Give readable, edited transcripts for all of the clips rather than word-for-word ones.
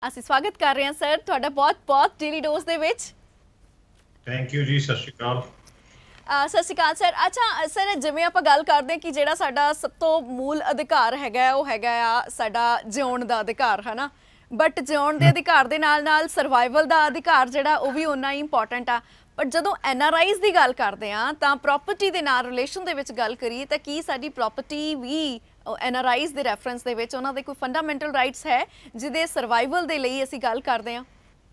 ਅਸੀਂ ਸਵਾਗਤ ਕਰ ਰਹੇ ਹਾਂ ਸਰ ਤੁਹਾਡਾ ਬਹੁਤ-ਬਹੁਤ ਡੇਲੀ ਡੋਜ਼ ਦੇ ਵਿੱਚ। ਥੈਂਕ ਯੂ ਜੀ, ਸਤਿ ਸ਼੍ਰੀ ਅਕਾਲ। ਸਤਿ ਸ਼੍ਰੀ ਅਕਾਲ ਸਰ। ਅੱਛਾ ਸਰ, ਜਿਵੇਂ ਆਪਾਂ ਗੱਲ ਕਰਦੇ ਹਾਂ ਕਿ ਜਿਹੜਾ ਸਾਡਾ ਸਭ ਤੋਂ ਮੂਲ ਅਧਿਕਾਰ ਹੈਗਾ ਉਹ ਹੈਗਾ ਆ ਸਾਡਾ ਜਿਉਣ ਦਾ ਅਧਿਕਾਰ, ਹੈ ਨਾ। ਬਟ ਜਿਉਣ ਦੇ ਅਧਿਕਾਰ ਦੇ ਨਾਲ ਸਰਵਾਈਵਲ ਦਾ ਅਧਿਕਾਰ ਜਿਹੜਾ ਉਹ ਵੀ ਓਨਾ ਹੀ ਇੰਪੋਰਟੈਂਟ ਆ। ਪਰ ਜਦੋਂ NRIs ਦੀ ਗੱਲ ਕਰਦੇ ਹਾਂ ਤਾਂ ਪ੍ਰੋਪਰਟੀ ਦੇ ਨਾਲ ਰਿਲੇਸ਼ਨ ਦੇ ਵਿੱਚ ਗੱਲ ਕਰੀਏ ਤਾਂ ਕੀ ਸਾਡੀ ਪ੍ਰੋਪਰਟੀ ਵੀ NRIs ਦੇ ਰੈਫਰੈਂਸ ਦੇ ਵਿੱਚ ਉਹਨਾਂ ਦੇ ਕੋਈ ਫੰਡਾਮੈਂਟਲ ਰਾਈਟਸ ਹੈ ਜਿਹਦੇ ਸਰਵਾਈਵਲ ਦੇ ਲਈ ਅਸੀਂ ਗੱਲ ਕਰਦੇ ਹਾਂ?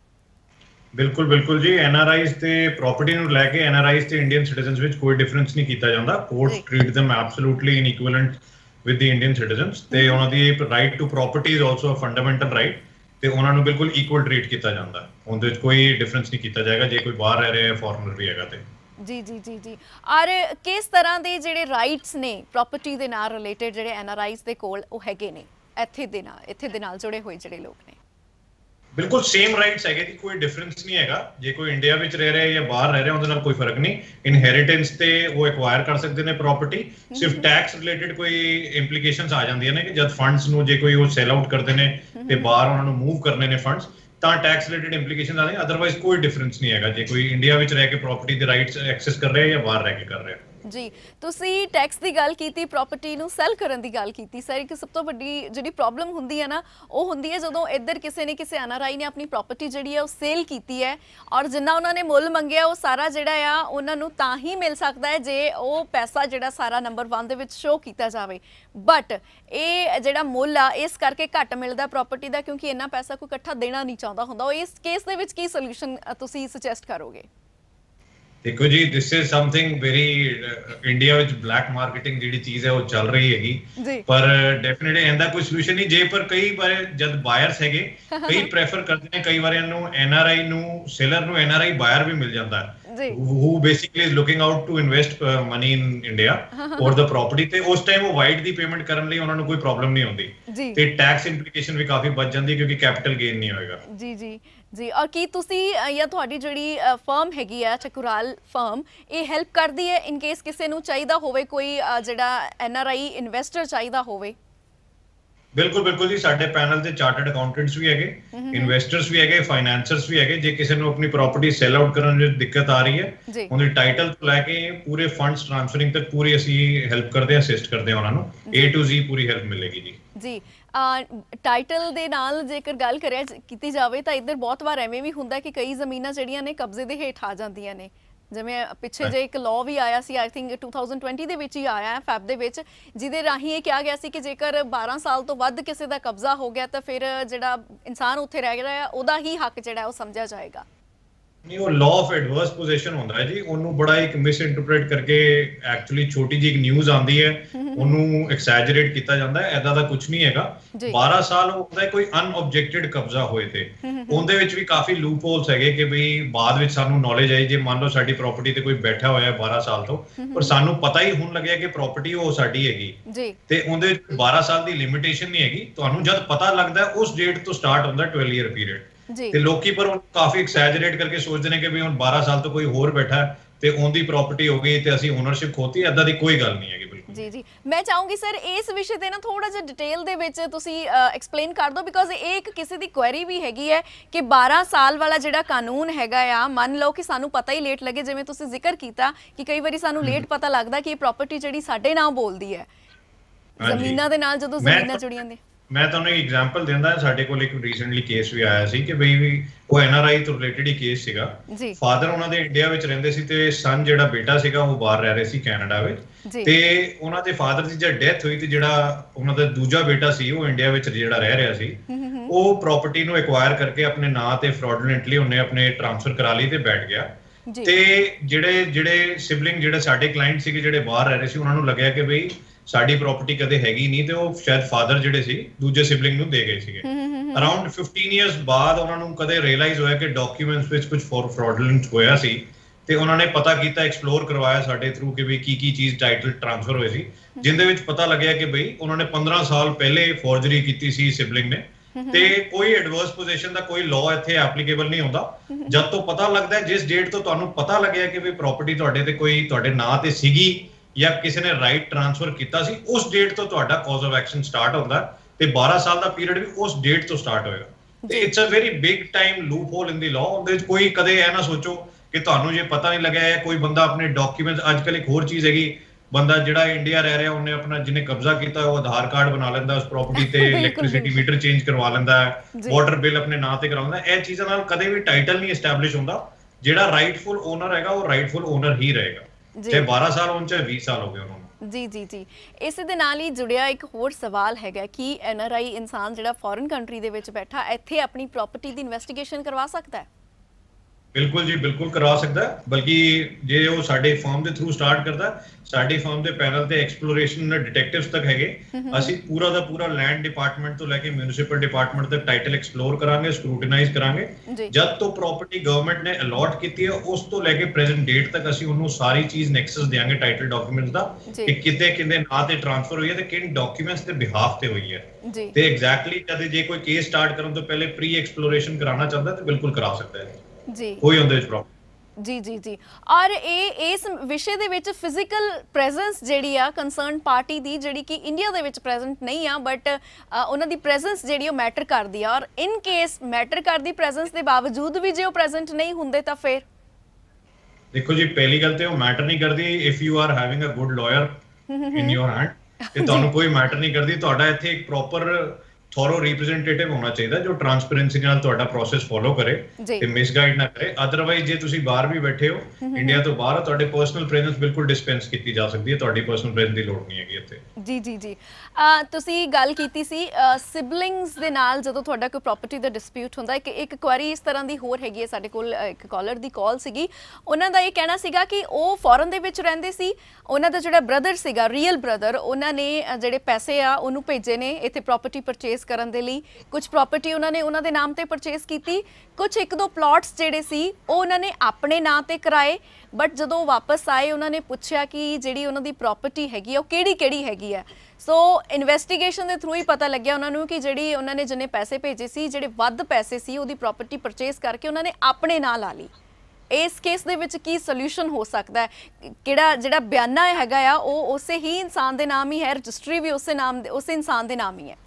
ਬਿਲਕੁਲ ਬਿਲਕੁਲ ਜੀ, NRIs ਤੇ ਪ੍ਰੋਪਰਟੀ ਨੂੰ ਲੈ ਕੇ NRIs ਤੇ ਇੰਡੀਅਨ ਸਿਟੀਜ਼ਨਸ ਵਿੱਚ ਕੋਈ ਡਿਫਰੈਂਸ ਨਹੀਂ ਕੀਤਾ ਜਾਂਦਾ। Courts treat them absolutely in equivalent with the Indian citizens ਤੇ ਉਹਨਾਂ ਦੀ right to property is also a fundamental right ਤੇ ਉਹਨਾਂ ਨੂੰ ਬਿਲਕੁਲ ਇਕੁਅਲ ਟ੍ਰੀਟ ਕੀਤਾ ਜਾਂਦਾ। ਉਹਦੇ ਵਿੱਚ ਕੋਈ ਡਿਫਰੈਂਸ ਨਹੀਂ ਕੀਤਾ ਜਾਏਗਾ ਜੇ ਕੋਈ ਬਾਹਰ ਰਹਿ ਰਿਹਾ ਹੈ, ਫੋਰਨਰ ਵੀ ਹੈਗਾ ਤੇ। ਜੀ ਜੀ ਜੀ ਜੀ ਔਰ ਕਿਸ ਤਰ੍ਹਾਂ ਦੇ ਜਿਹੜੇ ਰਾਈਟਸ ਨੇ ਪ੍ਰੋਪਰਟੀ ਦੇ ਨਾਲ ਰਿਲੇਟਡ ਜਿਹੜੇ NRIs ਦੇ ਕੋਲ ਉਹ ਹੈਗੇ ਨੇ ਇੱਥੇ ਦੇ ਨਾਲ ਜੁੜੇ ਹੋਏ ਜਿਹੜੇ ਲੋਕ ਨੇ? ਬਿਲਕੁਲ ਸੇਮ ਰਾਈਟਸ ਹੈਗੇ ਜੀ, ਕੋਈ ਡਿਫਰੈਂਸ ਨਹੀਂ ਹੈਗਾ। ਜੇ ਕੋਈ ਇੰਡੀਆ ਵਿੱਚ ਰਹਿ ਰਿਹਾ ਜਾਂ ਬਾਹਰ ਰਹਿ ਰਿਹਾ ਉਹਦੇ ਨਾਲ ਕੋਈ ਫਰਕ ਨਹੀਂ। ਇਨਹੈਰੀਟੈਂਸ ਤੇ ਉਹ ਐਕਵਾਇਰ ਕਰ ਸਕਦੇ ਨੇ ਪ੍ਰੋਪਰਟੀ। ਸਿਰਫ ਟੈਕਸ ਰਿਲੇਟਡ ਕੋਈ ਇੰਪਲੀਕੇਸ਼ਨਸ ਆ ਜਾਂਦੀਆਂ ਨੇ ਕਿ ਜਦ ਫੰਡਸ ਨੂੰ ਜੇ ਕੋਈ ਉਹ ਸੈਲ ਆਊਟ ਕਰਦੇ ਨੇ ਤੇ ਬਾਹਰ ਉਹਨਾਂ ਨੂੰ ਮੂਵ ਕਰਨੇ ਨੇ ਫੰਡਸ ਤਾਂ ਟੈਕਸ ਰਿਲੇਟਡ ਇੰਪਲੀਕੇਸ਼ਨਸ ਆਉਂਦੇ। ਅਦਰਵਾਈਜ਼ ਕੋਈ ਡਿਫਰੈਂਸ ਨਹੀਂ ਹੈਗਾ ਜੇ ਕੋਈ ਇੰਡੀਆ ਵਿੱਚ ਰਹਿ ਕੇ ਪ੍ਰੋਪਰਟੀ ਦੇ ਰਾਈਟਸ ਐਕਸੈਸ ਕਰ ਰਿਹਾ ਜਾਂ ਬਾਹਰ ਰਹਿ ਕੇ ਕਰ ਰਿਹਾ। ਜੀ, ਤੁਸੀਂ ਟੈਕਸ ਦੀ ਗੱਲ ਕੀਤੀ, ਪ੍ਰੋਪਰਟੀ ਨੂੰ ਸੈਲ ਕਰਨ ਦੀ ਗੱਲ ਕੀਤੀ। ਸਰ, ਇੱਕ ਸਭ ਤੋਂ ਵੱਡੀ ਜਿਹੜੀ ਪ੍ਰੋਬਲਮ ਹੁੰਦੀ ਹੈ ਨਾ ਉਹ ਹੁੰਦੀ ਹੈ ਜਦੋਂ ਇੱਧਰ ਕਿਸੇ NRI ਨੇ ਆਪਣੀ ਪ੍ਰੋਪਰਟੀ ਜਿਹੜੀ ਹੈ ਉਹ ਸੇਲ ਕੀਤੀ ਹੈ ਔਰ ਜਿੰਨਾ ਉਹਨਾਂ ਨੇ ਮੁੱਲ ਮੰਗਿਆ ਉਹ ਸਾਰਾ ਜਿਹੜਾ ਆ ਉਹਨਾਂ ਨੂੰ ਤਾਂ ਹੀ ਮਿਲ ਸਕਦਾ ਹੈ ਜੇ ਉਹ ਪੈਸਾ ਜਿਹੜਾ ਸਾਰਾ ਨੰਬਰ 1 ਦੇ ਵਿੱਚ ਸ਼ੋ ਕੀਤਾ ਜਾਵੇ। ਬਟ ਇਹ ਜਿਹੜਾ ਮੁੱਲ ਆ ਇਸ ਕਰਕੇ ਘੱਟ ਮਿਲਦਾ ਪ੍ਰੋਪਰਟੀ ਦਾ ਕਿਉਂਕਿ ਇੰਨਾ ਪੈਸਾ ਕੋਈ ਇਕੱਠਾ ਦੇਣਾ ਨਹੀਂ ਚਾਹੁੰਦਾ ਹੁੰਦਾ। ਉਹ ਇਸ ਕੇਸ ਦੇ ਵਿੱਚ ਕੀ ਸੋਲੂਸ਼ਨ ਤੁਸੀਂ ਸੁਜੈਸਟ ਕਰੋਗੇ? ਦੇਖੋ ਜੀ, this is something very India ਵਿੱਚ ਬਲੈਕ ਮਾਰਕੀਟਿੰਗ ਜਿਹੜੀ ਚੀਜ਼ ਹੈ ਉਹ ਚੱਲ ਰਹੀ ਹੈਗੀ। ਪਰ ਡੈਫੀਨਿਟਲੀ ਇਹਦਾ ਕੋਈ ਸੋਲੂਸ਼ਨ ਨਹੀਂ। ਜੇ ਪਰ ਕਈ ਵਾਰ ਜਦ ਬਾਇਰਸ ਹੈਗੇ ਕਈ ਪ੍ਰੈਫਰ ਕਰਦੇ ਨੇ, ਕਈ ਵਾਰ ਇਹਨੂੰ NRI ਨੂੰ ਸੇਲਰ ਨੂੰ NRI ਬਾਇਰ ਵੀ ਮਿਲ ਜਾਂਦਾ ਹੈ who basically is looking out to invest money in India or the property ਤੇ ਉਸ ਟਾਈਮ ਉਹ ਵਾਈਟ ਦੀ ਪੇਮੈਂਟ ਕਰਨ ਲਈ ਉਹਨਾਂ ਨੂੰ ਕੋਈ ਪ੍ਰੋਬਲਮ ਨਹੀਂ ਹੁੰਦੀ ਤੇ ਟੈਕਸ ਇੰਪਲੀਕੇਸ਼ਨ ਵੀ ਕਾਫੀ ਬਚ ਜਾਂਦੀ ਕਿਉਂਕਿ ਕੈਪੀਟਲ ਗੇਨ ਨਹੀਂ ਹੋਏਗਾ। ਜੀ ਜੀ ਜੀ ਔਰ ਕੀ ਤੁਸੀਂ ਜਾਂ ਤੁਹਾਡੀ ਜਿਹੜੀ ਫਰਮ ਹੈਗੀ ਆ ਠਕੁਰਾਲ ਫਰਮ ਇਹ ਹੈਲਪ ਕਰਦੀ ਹੈ ਇਨ ਕੇਸ ਕਿਸੇ ਨੂੰ ਚਾਹੀਦਾ ਹੋਵੇ ਕੋਈ ਜਿਹੜਾ NRI ਇਨਵੈਸਟਰ ਚਾਹੀਦਾ ਹੋਵੇ? ਬਿਲਕੁਲ ਬਿਲਕੁਲ ਜੀ, ਸਾਡੇ ਪੈਨਲ ਤੇ ਚਾਰਟਰਡ ਅਕਾਊਂਟੈਂਟਸ ਵੀ ਹੈਗੇ, ਇਨਵੈਸਟਰਸ ਵੀ ਹੈਗੇ, ਫਾਈਨੈਂਸਰਸ ਵੀ ਹੈਗੇ। ਜੇ ਕਿਸੇ ਨੂੰ ਆਪਣੀ ਪ੍ਰਾਪਰਟੀ ਸੈਲ ਆਊਟ ਕਰਨ ਵਿੱਚ ਦਿੱਕਤ ਆ ਰਹੀ ਹੈ ਉਹਦੀ ਟਾਈਟਲ ਤੋਂ ਲੈ ਕੇ ਪੂਰੇ ਫੰਡਸ ਟ੍ਰਾਂਸਫਰਿੰਗ ਤੱਕ ਪੂਰੀ ਅਸੀਂ ਹੈਲਪ ਕਰਦੇ ਹਾਂ, ਅਸਿਸਟ ਕਰਦੇ ਹਾਂ ਉਹਨਾਂ ਨੂੰ। A to Z ਪੂਰੀ ਹੈਲਪ ਮਿਲੇਗੀ ਜੀ। ਜੀ, ਟਾਈਟਲ ਦੇ ਨਾਲ ਜੇਕਰ ਗੱਲ ਕੀਤੀ ਜਾਵੇ ਤਾਂ ਇੱਧਰ ਬਹੁਤ ਵਾਰ ਐਵੇਂ ਵੀ ਹੁੰਦਾ ਕਿ ਕਈ ਜ਼ਮੀਨਾਂ ਜਿਹੜੀਆਂ ਨੇ ਕਬਜ਼ੇ ਦੇ ਹੇਠ ਆ ਜਾਂਦੀਆਂ ਨੇ। ਜਿਵੇਂ ਪਿੱਛੇ ਜੇ ਇੱਕ ਲਾਅ ਵੀ ਆਇਆ ਸੀ, ਆਈ ਥਿੰਕ 2020 ਦੇ ਵਿੱਚ ਹੀ ਆਇਆ ਫੈਬ ਦੇ ਵਿੱਚ, ਜਿਹਦੇ ਰਾਹੀਂ ਇਹ ਕਿਹਾ ਗਿਆ ਸੀ ਕਿ ਜੇਕਰ 12 ਸਾਲ ਤੋਂ ਵੱਧ ਕਿਸੇ ਦਾ ਕਬਜ਼ਾ ਹੋ ਗਿਆ ਤਾਂ ਫਿਰ ਜਿਹੜਾ ਇਨਸਾਨ ਉੱਥੇ ਰਹਿ ਰਿਹਾ ਉਹਦਾ ਹੀ ਹੱਕ ਜਿਹੜਾ ਉਹ ਸਮਝਿਆ ਜਾਏਗਾ। ਨਹੀਂ, ਉਹ ਲਾਅ ਆਫ ਐਡਵਰਸ ਪੋਜੀਸ਼ਨ ਹੁੰਦਾ ਹੈ ਜੀ। ਉਹਨੂੰ ਬੜਾ ਇੱਕ ਮਿਸ ਇੰਟਰਪ੍ਰੀਟ ਕਰਕੇ ਐਕਚੁਅਲੀ ਛੋਟੀ ਜਿਹੀ ਇੱਕ ਨਿਊਜ਼ ਆਉਂਦੀ ਹੈ ਉਹਨੂੰ ਐਕਸੈਜਰੇਟ ਕੀਤਾ ਜਾਂਦਾ ਹੈ। ਐਦਾਂ ਦਾ ਕੁਝ ਨਹੀਂ ਹੈਗਾ। 12 ਸਾਲ ਹੁੰਦਾ ਕੋਈ ਅਨਆਬਜੈਕਟਡ ਕਬਜ਼ਾ ਹੋਏ ਤੇ ਉਹਦੇ ਵਿੱਚ ਵੀ ਕਾਫੀ ਲੂਪ ਹੋਲਸ ਹੈਗੇ ਕਿ ਬਈ ਬਾਅਦ ਵਿੱਚ ਸਾਨੂੰ ਨੌਲੇਜ ਆਈ ਜੇ ਮੰਨ ਲਓ ਸਾਡੀ ਪ੍ਰਾਪਰਟੀ ਤੇ ਕੋਈ ਬੈਠਾ ਹੋਇਆ 12 ਸਾਲ ਤੋਂ ਪਰ ਸਾਨੂੰ ਪਤਾ ਹੀ ਹੁਣ ਲੱਗਿਆ ਕਿ ਪ੍ਰਾਪਰਟੀ ਉਹ ਸਾਡੀ ਹੈਗੀ ਤੇ ਉਹਦੇ ਵਿੱਚ 12 ਸਾਲ ਦੀ ਲਿਮਿਟੇਸ਼ਨ ਨਹੀਂ ਹੈਗੀ। ਤੁਹਾਨੂੰ ਜਦ ਪਤਾ ਲੱਗਦਾ ਉਸ ਡੇਟ ਤੋਂ ਸਟਾਰਟ ਹੁੰਦਾ 12 ਈਅਰ ਪੀਰੀਅਡ ਤੇ ਲੋਕੀ ਪਰ ਕਾਫੀ ਐਕਸੈਜਰੇਟ ਕਰਕੇ ਸੋਚਦੇ ਨੇ ਕਿ ਵੀ ਹੁਣ 12 ਸਾਲ ਤੋਂ ਕੋਈ ਹੋਰ ਬੈਠਾ ਤੇ ਉਹਦੀ ਪ੍ਰਾਪਰਟੀ ਹੋ ਗਈ ਤੇ ਅਸੀਂ ਓਨਰਸ਼ਿਪ ਖੋਤੀ। ਏਦਾਂ ਦੀ ਕੋਈ ਗੱਲ ਨਹੀਂ ਹੈਗੀ। ਬਿਲਕੁਲ ਜੀ ਜੀ, ਮੈਂ ਚਾਹੂੰਗੀ ਸਰ ਇਸ ਵਿਸ਼ੇ ਤੇ ਨਾ ਥੋੜਾ ਜਿਹਾ ਡਿਟੇਲ ਦੇ ਵਿੱਚ ਤੁਸੀਂ ਐਕਸਪਲੇਨ ਕਰ ਦਿਓ ਬਿਕੋਜ਼ ਇਹ ਇੱਕ ਕਿਸੇ ਦੀ ਕੁਐਰੀ ਵੀ ਹੈਗੀ ਹੈ ਕਿ 12 ਸਾਲ ਵਾਲਾ ਜਿਹੜਾ ਕਾਨੂੰਨ ਹੈਗਾ ਆ, ਮੰਨ ਲਓ ਕਿ ਸਾਨੂੰ ਪਤਾ ਹੀ ਲੇਟ ਲੱਗੇ, ਜਿਵੇਂ ਤੁਸੀਂ ਜ਼ਿਕਰ ਕੀਤਾ ਕਿ ਕਈ ਵਾਰੀ ਸਾਨੂੰ ਲੇਟ ਪਤਾ ਲੱਗਦਾ ਕਿ ਇਹ ਪ੍ਰਾਪਰਟੀ ਜਿਹੜੀ ਸਾਡੇ ਨਾਲ ਬੋਲਦੀ ਹੈ ਜ਼ਮੀਨਾਂ ਦੇ ਨਾਲ, ਜਦੋਂ ਜ਼ਮੀਨਾਂ ਜੁੜੀਆਂ ਨੇ। ਮੈਂ ਤੁਹਾਨੂੰ ਇੱਕ ਐਗਜ਼ਾਮਪਲ ਦਿੰਦਾ। ਸਾਡੇ ਕੋਲ ਇੱਕ ਰੀਸੈਂਟਲੀ ਕੇਸ ਵੀ ਆਇਆ ਸੀ ਕਿ ਬਈ ਉਹ NRI ਤੋਂ ਰਿਲੇਟਡ ਹੀ ਕੇਸ ਸੀਗਾ। ਫਾਦਰ ਉਹਨਾਂ ਦੇ ਇੰਡੀਆ ਵਿੱਚ ਰਹਿੰਦੇ ਸੀ ਤੇ ਸਨ ਜਿਹੜਾ ਬੇਟਾ ਸੀਗਾ ਉਹ ਬਾਹਰ ਰਹਿ ਰਿਹਾ ਸੀ ਕੈਨੇਡਾ ਵਿੱਚ ਤੇ ਉਹਨਾਂ ਦੇ ਫਾਦਰ ਦੀ ਜਦ ਡੈਥ ਹੋਈ ਤੇ ਜਿਹੜਾ ਉਹਨਾਂ ਦਾ ਦੂਜਾ ਬੇਟਾ ਸੀ ਉਹ ਇੰਡੀਆ ਵਿੱਚ ਜਿਹੜਾ ਰਹਿ ਰਿਹਾ ਸੀ ਉਹ ਪ੍ਰਾਪਰਟੀ ਨੂੰ ਐਕਵਾਇਰ ਕਰਕੇ ਆਪਣੇ ਨਾਂ ਤੇ ਫਰਾਡੂਲੈਂਟਲੀ ਉਹਨੇ ਆਪਣੇ ਟ੍ਰਾਂਸਫਰ ਕਰਾ ਲਈ ਤੇ ਬੈਠ ਗਿਆ। ਤੇ ਜਿਹੜੇ ਸਿਬਲਿੰਗ ਜਿਹੜੇ ਸਾਡੇ ਕਲਾਇੰਟ ਸੀਗੇ ਜਿਹੜੇ ਬਾਹਰ ਰਹਿ ਰਹੇ ਸੀ ਉਹਨਾਂ ਨੂੰ ਲੱਗਿਆ ਕਿ ਬਈ ਸਾਡੀ ਪ੍ਰਾਪਰਟੀ ਕਦੇ ਹੈਗੀ ਨਹੀਂ ਤੇ ਉਹ ਸ਼ਾਇਦ ਫਾਦਰ ਜਿਹੜੇ ਸੀ ਦੂਜੇ ਸਿਬਲਿੰਗ ਨੂੰ ਦੇ ਗਏ ਸੀਗੇ। ਅਰਾਊਂਡ 15 ਇਅਰਸ ਬਾਅਦ ਉਹਨਾਂ ਨੂੰ ਕਦੇ ਰਿਅਲਾਈਜ਼ ਹੋਇਆ ਕਿ ਡਾਕੂਮੈਂਟਸ ਵਿੱਚ ਕੁਝ ਫਰਾਡੂਲੈਂਟ ਹੋਇਆ ਸੀ ਤੇ ਉਹਨਾਂ ਨੇ ਪਤਾ ਕੀਤਾ, ਐਕਸਪਲੋਰ ਕਰਵਾਇਆ ਸਾਡੇ ਥਰੂ ਕਿ ਵੀ ਕੀ ਚੀਜ਼ ਟਾਈਟਲ ਟ੍ਰਾਂਸਫਰ ਹੋਏ ਸੀ, ਜਿੰਦੇ ਵਿੱਚ ਪਤਾ ਲੱਗਿਆ ਕਿ ਬਈ ਉਹਨਾਂ ਨੇ 15 ਸਾਲ ਪਹਿਲੇ ਫੋਰਜਰੀ ਕੀਤੀ ਸੀ ਸਿਬਲਿੰਗ ਨੇ ਤੇ ਕੋਈ ਐਡਵਰਸ ਪੋਜੀਸ਼ਨ ਦਾ ਕੋਈ ਲਾਅ ਇੱਥੇ ਐਪਲੀਕੇਬਲ ਨਹੀਂ ਹੁੰਦਾ। ਜਦ ਤੋਂ ਪਤਾ ਲੱਗਦਾ ਜਿਸ ਡੇਟ ਤੋਂ ਤੁਹਾਨੂੰ ਪਤਾ ਲੱਗਿਆ ਕਿ ਵੀ ਪ੍ਰਾਪਰਟੀ ਤੁਹਾਡੇ ਤੇ ਕੋਈ ਤੁਹਾਡੇ ਨਾਂ ਤੇ ਸੀਗੀ ਜਾਂ ਕਿਸੇ ਨੇ ਰਾਈਟ ਟ੍ਰਾਂਸਫਰ ਕੀਤਾ ਸੀ, ਉਸ ਡੇਟ ਤੋਂ ਤੁਹਾਡਾ ਕਾਜ਼ ਆਫ ਐਕਸ਼ਨ ਸਟਾਰਟ ਹੁੰਦਾ ਤੇ 12 ਸਾਲ ਦਾ ਪੀਰੀਅਡ ਵੀ ਉਸ ਡੇਟ ਤੋਂ ਸਟਾਰਟ ਹੋਏਗਾ। It's a very big time loophole in the law. ਉਹਦੇ ਵਿੱਚ ਕੋਈ ਕਦੇ ਇਹ ਨਾ ਸੋਚੋ ਕਿ ਤੁਹਾਨੂੰ ਜੇ ਪਤਾ ਨਹੀਂ ਲੱਗਿਆ ਕੋਈ ਬੰਦਾ ਆਪਣੇ ਡਾਕੂਮੈਂਟਸ, ਅੱਜ ਕੱਲ ਇੱਕ ਹੋਰ ਚੀਜ਼ ਹੈਗੀ, ਬੰਦਾ ਜਿਹੜਾ ਇੰਡੀਆ ਰਹਿ ਰਿਹਾ ਉਹਨੇ ਆਪਣਾ ਜਿਹਨੇ ਕਬਜ਼ਾ ਕੀਤਾ ਉਹ ਆਧਾਰ ਕਾਰਡ ਬਣਾ ਲੈਂਦਾ ਉਸ ਪ੍ਰਾਪਰਟੀ ਤੇ, ਇਲੈਕਟ੍ਰਿਸਿਟੀ ਮੀਟਰ ਚੇਂਜ ਕਰਵਾ ਲੈਂਦਾ ਹੈ, ਵਾਟਰ ਬਿੱਲ ਆਪਣੇ ਨਾਂ ਤੇ ਕਰਾਉਂਦਾ। ਇਹ ਚੀਜ਼ਾਂ ਨਾਲ ਕਦੇ ਵੀ ਟਾਈਟਲ ਨਹੀਂ ਐਸਟੈਬਲਿਸ਼ ਹੁੰਦਾ। ਜਿਹੜਾ ਰਾਈਟਫੁਲ ਓਨਰ ਹੈਗਾ ਉਹ ਰਾਈਟਫੁਲ ਓਨਰ ਹੀ ਰਹੇਗਾ, ਚਾਹੇ 12 ਸਾਲ ਹੋਣ ਚਾਹੇ 20 ਸਾਲ ਹੋ ਗਏ ਉਹਨਾਂ ਨੂੰ। ਜੀ ਜੀ ਜੀ, ਇਸੇ ਦੇ ਨਾਲ ਹੀ ਜੁੜਿਆ ਇੱਕ ਹੋਰ ਸਵਾਲ ਹੈਗਾ ਕਿ NRI ਇਨਸਾਨ ਜਿਹੜਾ ਫੋਰਨ ਕੰਟਰੀ ਦੇ ਵਿੱਚ ਬੈਠਾ ਇੱਥੇ ਆਪਣੀ ਪ੍ਰਾਪਰਟੀ ਦੀ ਇਨਵੈਸਟੀਗੇਸ਼ਨ ਕਰਵਾ ਸਕਦਾ ਹੈ? ਬਿਲਕੁਲ ਜੀ, ਬਿਲਕੁਲ ਕਰਾ ਸਕਦਾ। ਬਲਕਿ ਜੇ ਉਹ ਸਾਡੇ ਫਰਮ ਦੇ ਥਰੂ ਸਟਾਰਟ ਕਰਦਾ, ਸਾਡੀ ਫਰਮ ਦੇ ਪੈਨਲ ਤੇ ਐਕਸਪਲੋਰੇਸ਼ਨ ਡਿਟੈਕਟਿਵਸ ਤੱਕ ਹੈਗੇ। ਅਸੀਂ ਪੂਰਾ ਦਾ ਪੂਰਾ ਲੈਂਡ ਡਿਪਾਰਟਮੈਂਟ ਤੋਂ ਲੈ ਕੇ ਮਿਊਨਿਸਿਪਲ ਡਿਪਾਰਟਮੈਂਟ ਤੱਕ ਟਾਈਟਲ ਐਕਸਪਲੋਰ ਕਰਾਂਗੇ, ਸਕਰੂਟੀਨਾਈਜ਼ ਕਰਾਂਗੇ। ਜਦ ਤੋਂ ਪ੍ਰਾਪਰਟੀ ਗਵਰਨਮੈਂਟ ਨੇ ਅਲਾਟ ਕੀਤੀ ਹੈ ਉਸ ਤੋਂ ਲੈ ਕੇ ਪ੍ਰੈਜ਼ੈਂਟ ਡੇਟ ਤੱਕ ਅਸੀਂ ਉਹਨੂੰ ਸਾਰੀ ਚੀਜ਼ ਨੈਕਸਸ ਦੇਾਂਗੇ ਟਾਈਟਲ ਡਾਕੂਮੈਂਟਸ ਦਾ, ਕਿ ਕਿਤੇ ਕਿੰਨੇ ਨਾਂ ਤੇ ਟ੍ਰਾਂਸਫਰ ਹੋਈ ਹੈ ਤੇ ਕਿਨ ਡਾਕੂਮੈਂਟਸ ਦੇ ਬਿਹਾਫ ਤੇ ਹੋਈ ਹੈ। ਤੇ ਐਗਜ਼ੈਕਟਲੀ ਜਦ ਜੇ ਕੋਈ ਕੇਸ ਸਟਾਰਟ ਕਰਨ ਤੋਂ ਪਹਿਲੇ ਪ੍ਰੀ ਐਕਸਪਲੋਰੇਸ਼ਨ ਕਰਾਉਣਾ ਚਾਹੁੰਦਾ ਤੇ ਬਿਲਕੁਲ ਕਰਾ ਸਕਦਾ ਹੈ ਜੀ, ਕੋਈ ਉਹਦੇ ਵਿੱਚ ਪ੍ਰੋਬਲਮ। ਜੀ ਜੀ ਜੀ, ਔਰ ਇਸ ਵਿਸ਼ੇ ਦੇ ਵਿੱਚ ਫਿਜ਼ੀਕਲ ਪ੍ਰੈਜ਼ੈਂਸ ਜਿਹੜੀ ਆ ਕੰਸਰਨ ਪਾਰਟੀ ਦੀ, ਜਿਹੜੀ ਕਿ ਇੰਡੀਆ ਦੇ ਵਿੱਚ ਪ੍ਰੈਜ਼ੈਂਟ ਨਹੀਂ ਆ, ਬਟ ਉਹਨਾਂ ਦੀ ਪ੍ਰੈਜ਼ੈਂਸ ਜਿਹੜੀ ਉਹ ਮੈਟਰ ਕਰਦੀ ਆ। ਔਰ ਇਨ ਕੇਸ ਮੈਟਰ ਕਰਦੀ ਪ੍ਰੈਜ਼ੈਂਸ ਦੇ ਬਾਵਜੂਦ ਵੀ ਜੇ ਉਹ ਪ੍ਰੈਜ਼ੈਂਟ ਨਹੀਂ ਹੁੰਦੇ ਤਾਂ ਫਿਰ ਦੇਖੋ ਜੀ, ਪਹਿਲੀ ਗੱਲ ਤੇ ਉਹ ਮੈਟਰ ਨਹੀਂ ਕਰਦੀ if you are having a good lawyer in your hand, ਤੇ ਤੁਹਾਨੂੰ ਕੋਈ ਮੈਟਰ ਨਹੀਂ ਕਰਦੀ। ਤੁਹਾਡਾ ਇੱਥੇ ਇੱਕ ਪ੍ਰੋਪਰ ਥੋਰੋ ਰਿਪਰੈਜ਼ੈਂਟੇਟਿਵ ਹੋਣਾ ਚਾਹੀਦਾ ਜੋ ਟ੍ਰਾਂਸਪੇਰੈਂਸੀ ਨਾਲ ਤੁਹਾਡਾ ਪ੍ਰੋਸੈਸ ਫੋਲੋ ਕਰੇ ਤੇ ਮਿਸਗਾਈਡ ਨਾ ਕਰੇ। ਅਦਰਵਾਈਜ਼ ਜੇ ਤੁਸੀਂ ਬਾਹਰ ਵੀ ਬੈਠੇ ਹੋ, ਇੰਡੀਆ ਤੋਂ ਬਾਹਰ, ਤੁਹਾਡੇ ਪਰਸਨਲ ਪ੍ਰੈਜ਼ੈਂਸ ਬਿਲਕੁਲ ਡਿਸਪੈਂਸ ਕੀਤੀ ਜਾ ਸਕਦੀ ਹੈ, ਤੁਹਾਡੀ ਪਰਸਨਲ ਪ੍ਰੈਜ਼ੈਂਸ ਦੀ ਲੋੜ ਨਹੀਂ ਹੈਗੀ ਇੱਥੇ। ਜੀ ਜੀ ਜੀ, ਤੁਸੀਂ ਗੱਲ ਕੀਤੀ ਸੀ ਸਿਬਲਿੰਗਸ ਦੇ ਨਾਲ ਜਦੋਂ ਤੁਹਾਡਾ ਕੋਈ ਪ੍ਰਾਪਰਟੀ ਦਾ ਡਿਸਪਿਊਟ ਹੁੰਦਾ। ਇੱਕ ਕੁਐਰੀ ਇਸ ਤਰ੍ਹਾਂ ਦੀ ਹੋਰ ਹੈਗੀ ਹੈ, ਸਾਡੇ ਕੋਲ ਇੱਕ ਕਾਲਰ ਦੀ ਕਾਲ ਸੀਗੀ। ਉਹਨਾਂ ਦਾ ਇਹ ਕਹਿਣਾ ਸੀਗਾ ਕਿ ਉਹ ਫੋਰਨ ਦੇ ਵਿੱਚ ਰਹਿੰਦੇ ਸੀ, ਉਹਨਾਂ ਦਾ ਜਿਹੜਾ ਬ੍ਰਦਰ ਸੀਗਾ, ਰੀਅਲ ਬ੍ਰਦਰ, ਉਹਨਾਂ ਨੇ ਜਿਹੜੇ ਪੈਸੇ ਆ ਉਹਨੂੰ ਭੇਜੇ ਨੇ ਇੱਥੇ ਪ੍ਰਾਪਰਟੀ ਪਰਚੇਸ ਕਰਨ ਦੇ ਲਈ। ਕੁਝ ਪ੍ਰਾਪਰਟੀ ਉਹਨਾਂ ਨੇ ਉਹਨਾਂ ਦੇ ਨਾਮ ਤੇ ਪਰਚੇਸ ਕੀਤੀ, ਕੁਝ ਇੱਕ ਦੋ ਪਲਾਟਸ ਜਿਹੜੇ ਸੀ ਉਹ ਉਹਨਾਂ ਨੇ ਆਪਣੇ ਨਾਂ ਤੇ ਕਰਾਏ। ਬਟ ਜਦੋਂ ਵਾਪਸ ਆਏ ਉਹਨਾਂ ਨੇ ਪੁੱਛਿਆ ਕਿ ਜਿਹੜੀ ਉਹਨਾਂ ਦੀ ਪ੍ਰਾਪਰਟੀ ਹੈਗੀ ਆ ਉਹ ਕਿਹੜੀ ਹੈਗੀ ਆ। ਸੋ ਇਨਵੈਸਟੀਗੇਸ਼ਨ ਦੇ ਥਰੂ ਹੀ ਪਤਾ ਲੱਗਿਆ ਉਹਨਾਂ ਨੂੰ ਕਿ ਜਿਹੜੀ ਉਹਨਾਂ ਨੇ ਜਿੰਨੇ ਪੈਸੇ ਭੇਜੇ ਸੀ, ਜਿਹੜੇ ਵੱਧ ਪੈਸੇ ਸੀ, ਉਹਦੀ ਪ੍ਰਾਪਰਟੀ ਪਰਚੇਸ ਕਰਕੇ ਉਹਨਾਂ ਨੇ ਆਪਣੇ ਨਾਂ ਲਾ ਲਈ। ਇਸ ਕੇਸ ਦੇ ਵਿੱਚ ਕੀ ਸੋਲੂਸ਼ਨ ਹੋ ਸਕਦਾ ਹੈ? ਜਿਹੜਾ ਬਿਆਨਾ ਹੈਗਾ ਆ ਉਹ ਉਸੇ ਹੀ ਇਨਸਾਨ ਦੇ ਨਾਮ ਹੀ ਹੈ, ਰਜਿਸਟਰੀ ਵੀ ਉਸੇ ਇਨਸਾਨ ਦੇ ਨਾਮ ਹੀ ਹੈ।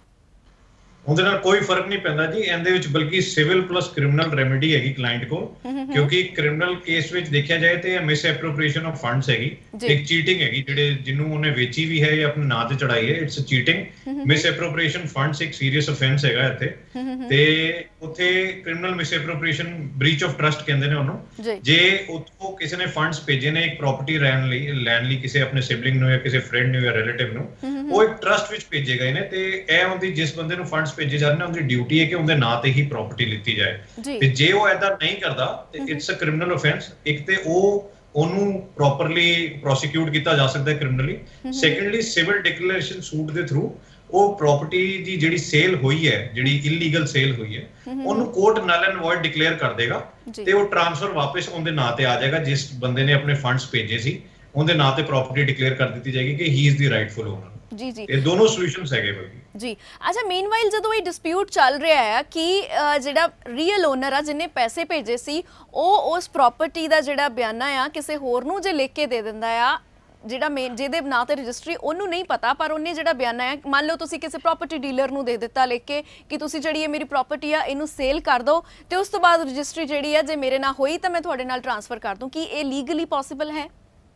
ਉਹਦੇ ਨਾਲ ਕੋਈ ਫਰਕ ਨਹੀਂ ਪੈਂਦਾ ਜੀ ਇਹਦੇ ਵਿੱਚ, ਬਲਕਿ ਸਿਵਲ ਪਲੱਸ ਕ੍ਰਿਮੀਨਲ ਰੈਮੇਡੀ ਹੈਗੀ ਕਲਾਇੰਟ ਕੋਲ। ਕਿਉਂਕਿ ਕ੍ਰਿਮੀਨਲ ਕੇਸ ਵਿੱਚ ਦੇਖਿਆ ਜਾਏ ਤੇ ਮਿਸ ਐਪਰੋਪ੍ਰੀਏਸ਼ਨ ਆਫ ਫੰਡਸ ਹੈਗੀ, ਇੱਕ ਚੀਟਿੰਗ ਹੈਗੀ, ਜਿਹਨੂੰ ਉਹਨੇ ਵੇਚੀ ਵੀ ਹੈ ਜਾਂ ਆਪਣੇ ਨਾਂ ਤੇ ਚੜਾਈ ਹੈ, it's a cheating. Misappropriation funds ਇੱਕ ਸੀਰੀਅਸ ਅਫੈਂਸ ਹੈਗਾ ਇੱਥੇ, ਤੇ ਉੱਥੇ criminal misappropriation breach of trust ਕਹਿੰਦੇ ਨੇ ਉਹਨੂੰ। ਜੇ ਉੱਥੋਂ ਕਿਸੇ ਨੇ ਫੰਡਸ ਭੇਜੇ ਨੇ ਇੱਕ ਪ੍ਰਾਪਰਟੀ ਲੈਣ ਲਈ ਕਿਸੇ ਆਪਣੇ ਸਿਬਲਿੰਗ ਨੂੰ ਜਾਂ ਕਿਸੇ ਫਰੈਂਡ ਨੂੰ ਜਾਂ ਰਿਲੇਟਿਵ ਨੂੰ, ਉਹ ਇੱਕ ਟਰਸਟ ਵਿੱਚ ਭੇਜੇ ਗਏ ਨੇ, ਤੇ ਇਹ ਉਹਦੀ ਜਿਸ ਬੰਦੇ ਨੂੰ ਫੰਡਸ ਭੇਜੇ ਜਾ ਰਹੇ ਨੇ ਉਹਦੀ ਡਿਊਟੀ ਹੈ ਕਿ ਉਹਦੇ ਨਾਂ ਤੇ ਹੀ ਪ੍ਰਾਪਰਟੀ ਲਿੱਤੀ ਜਾਏ। ਤੇ ਜੇ ਉਹ ਐਦਾਂ ਨਹੀਂ ਕਰਦਾ ਤੇ ਇਟਸ ਅ ਕ੍ਰਿਮੀਨਲ ਅਫੈਂਸ। ਇੱਕ ਤੇ ਉਹਨੂੰ ਪ੍ਰੋਪਰਲੀ ਪ੍ਰੋਸੀਕਿਊਟ ਕੀਤਾ ਜਾ ਸਕਦਾ ਹੈ criminally. Secondly civil declaration suit ਦੇ ਥਰੂ ਉਹ ਪ੍ਰਾਪਰਟੀ ਦੀ ਜਿਹੜੀ ਸੇਲ ਹੋਈ ਹੈ, ਜਿਹੜੀ ਇਲੀਗਲ ਸੇਲ ਹੋਈ ਹੈ, ਉਹਨੂੰ court null and void declare ਕਰ ਦੇਗਾ ਤੇ ਉਹ ਟ੍ਰਾਂਸਫਰ ਵਾਪਸ ਉਹਦੇ ਨਾਂ ਤੇ ਆ ਜਾਏਗਾ। ਜਿਸ ਬੰਦੇ ਨੇ ਆਪਣੇ ਫੰਡਸ ਭੇਜੇ ਸੀ ਉਹਦੇ ਨਾਂ ਤੇ ਪ੍ਰਾਪਰਟੀ ਡਿਕਲੇਅਰ ਕਰ ਦਿੱਤੀ ਜਾਏਗੀ ਕਿ ਹੀ ਇਜ਼ ਦੀ ਰਾਈਟਫੁਲ ਓਨਰ। ਜੀ ਜੀ, ਇਹ ਦੋਨੋਂ ਸੋਲੂਸ਼ਨਸ ਹੈਗੇ ਬਲਕਿ। ਜੀ ਅੱਛਾ, ਮੀਨਵਾਈਲ ਜਦੋਂ ਇਹ ਡਿਸਪਿਊਟ ਚੱਲ ਰਿਹਾ ਹੈ ਕਿ ਜਿਹੜਾ ਰੀਅਲ ਓਨਰ ਆ ਜਿਹਨੇ ਪੈਸੇ ਭੇਜੇ ਸੀ ਉਹ ਉਸ ਪ੍ਰਾਪਰਟੀ ਦਾ ਜਿਹੜਾ ਬਿਆਨਾ ਆ ਕਿਸੇ ਹੋਰ ਨੂੰ ਜੇ ਲਿਖ ਕੇ ਦੇ ਦਿੰਦਾ ਆ, ਜਿਹੜਾ ਜਿਹਦੇ ਨਾਂ ਤੇ ਰਜਿਸਟਰੀ ਉਹਨੂੰ ਨਹੀਂ ਪਤਾ, ਪਰ ਉਹਨੇ ਜਿਹੜਾ ਬਿਆਨਾ ਹੈ, ਮੰਨ ਲਓ ਤੁਸੀਂ ਕਿਸੇ ਪ੍ਰਾਪਰਟੀ ਡੀਲਰ ਨੂੰ ਦੇ ਦਿੱਤਾ ਲਿਖ ਕੇ ਕਿ ਤੁਸੀਂ ਜਿਹੜੀ ਇਹ ਮੇਰੀ ਪ੍ਰਾਪਰਟੀ ਆ ਇਹਨੂੰ ਸੇਲ ਕਰ ਦਿਓ, ਤੇ ਉਸ ਤੋਂ ਬਾਅਦ ਰਜਿਸਟਰੀ ਜਿਹੜੀ ਆ ਜੇ ਮੇਰੇ ਨਾਲ ਹੋਈ ਤਾਂ ਮੈਂ ਤੁਹਾਡੇ ਨਾਲ ਟ੍ਰਾਂਸਫਰ ਕਰ ਦੂੰ। ਕੀ ਇਹ ਲੀਗਲੀ ਪੋਸੀਬਲ ਹੈ?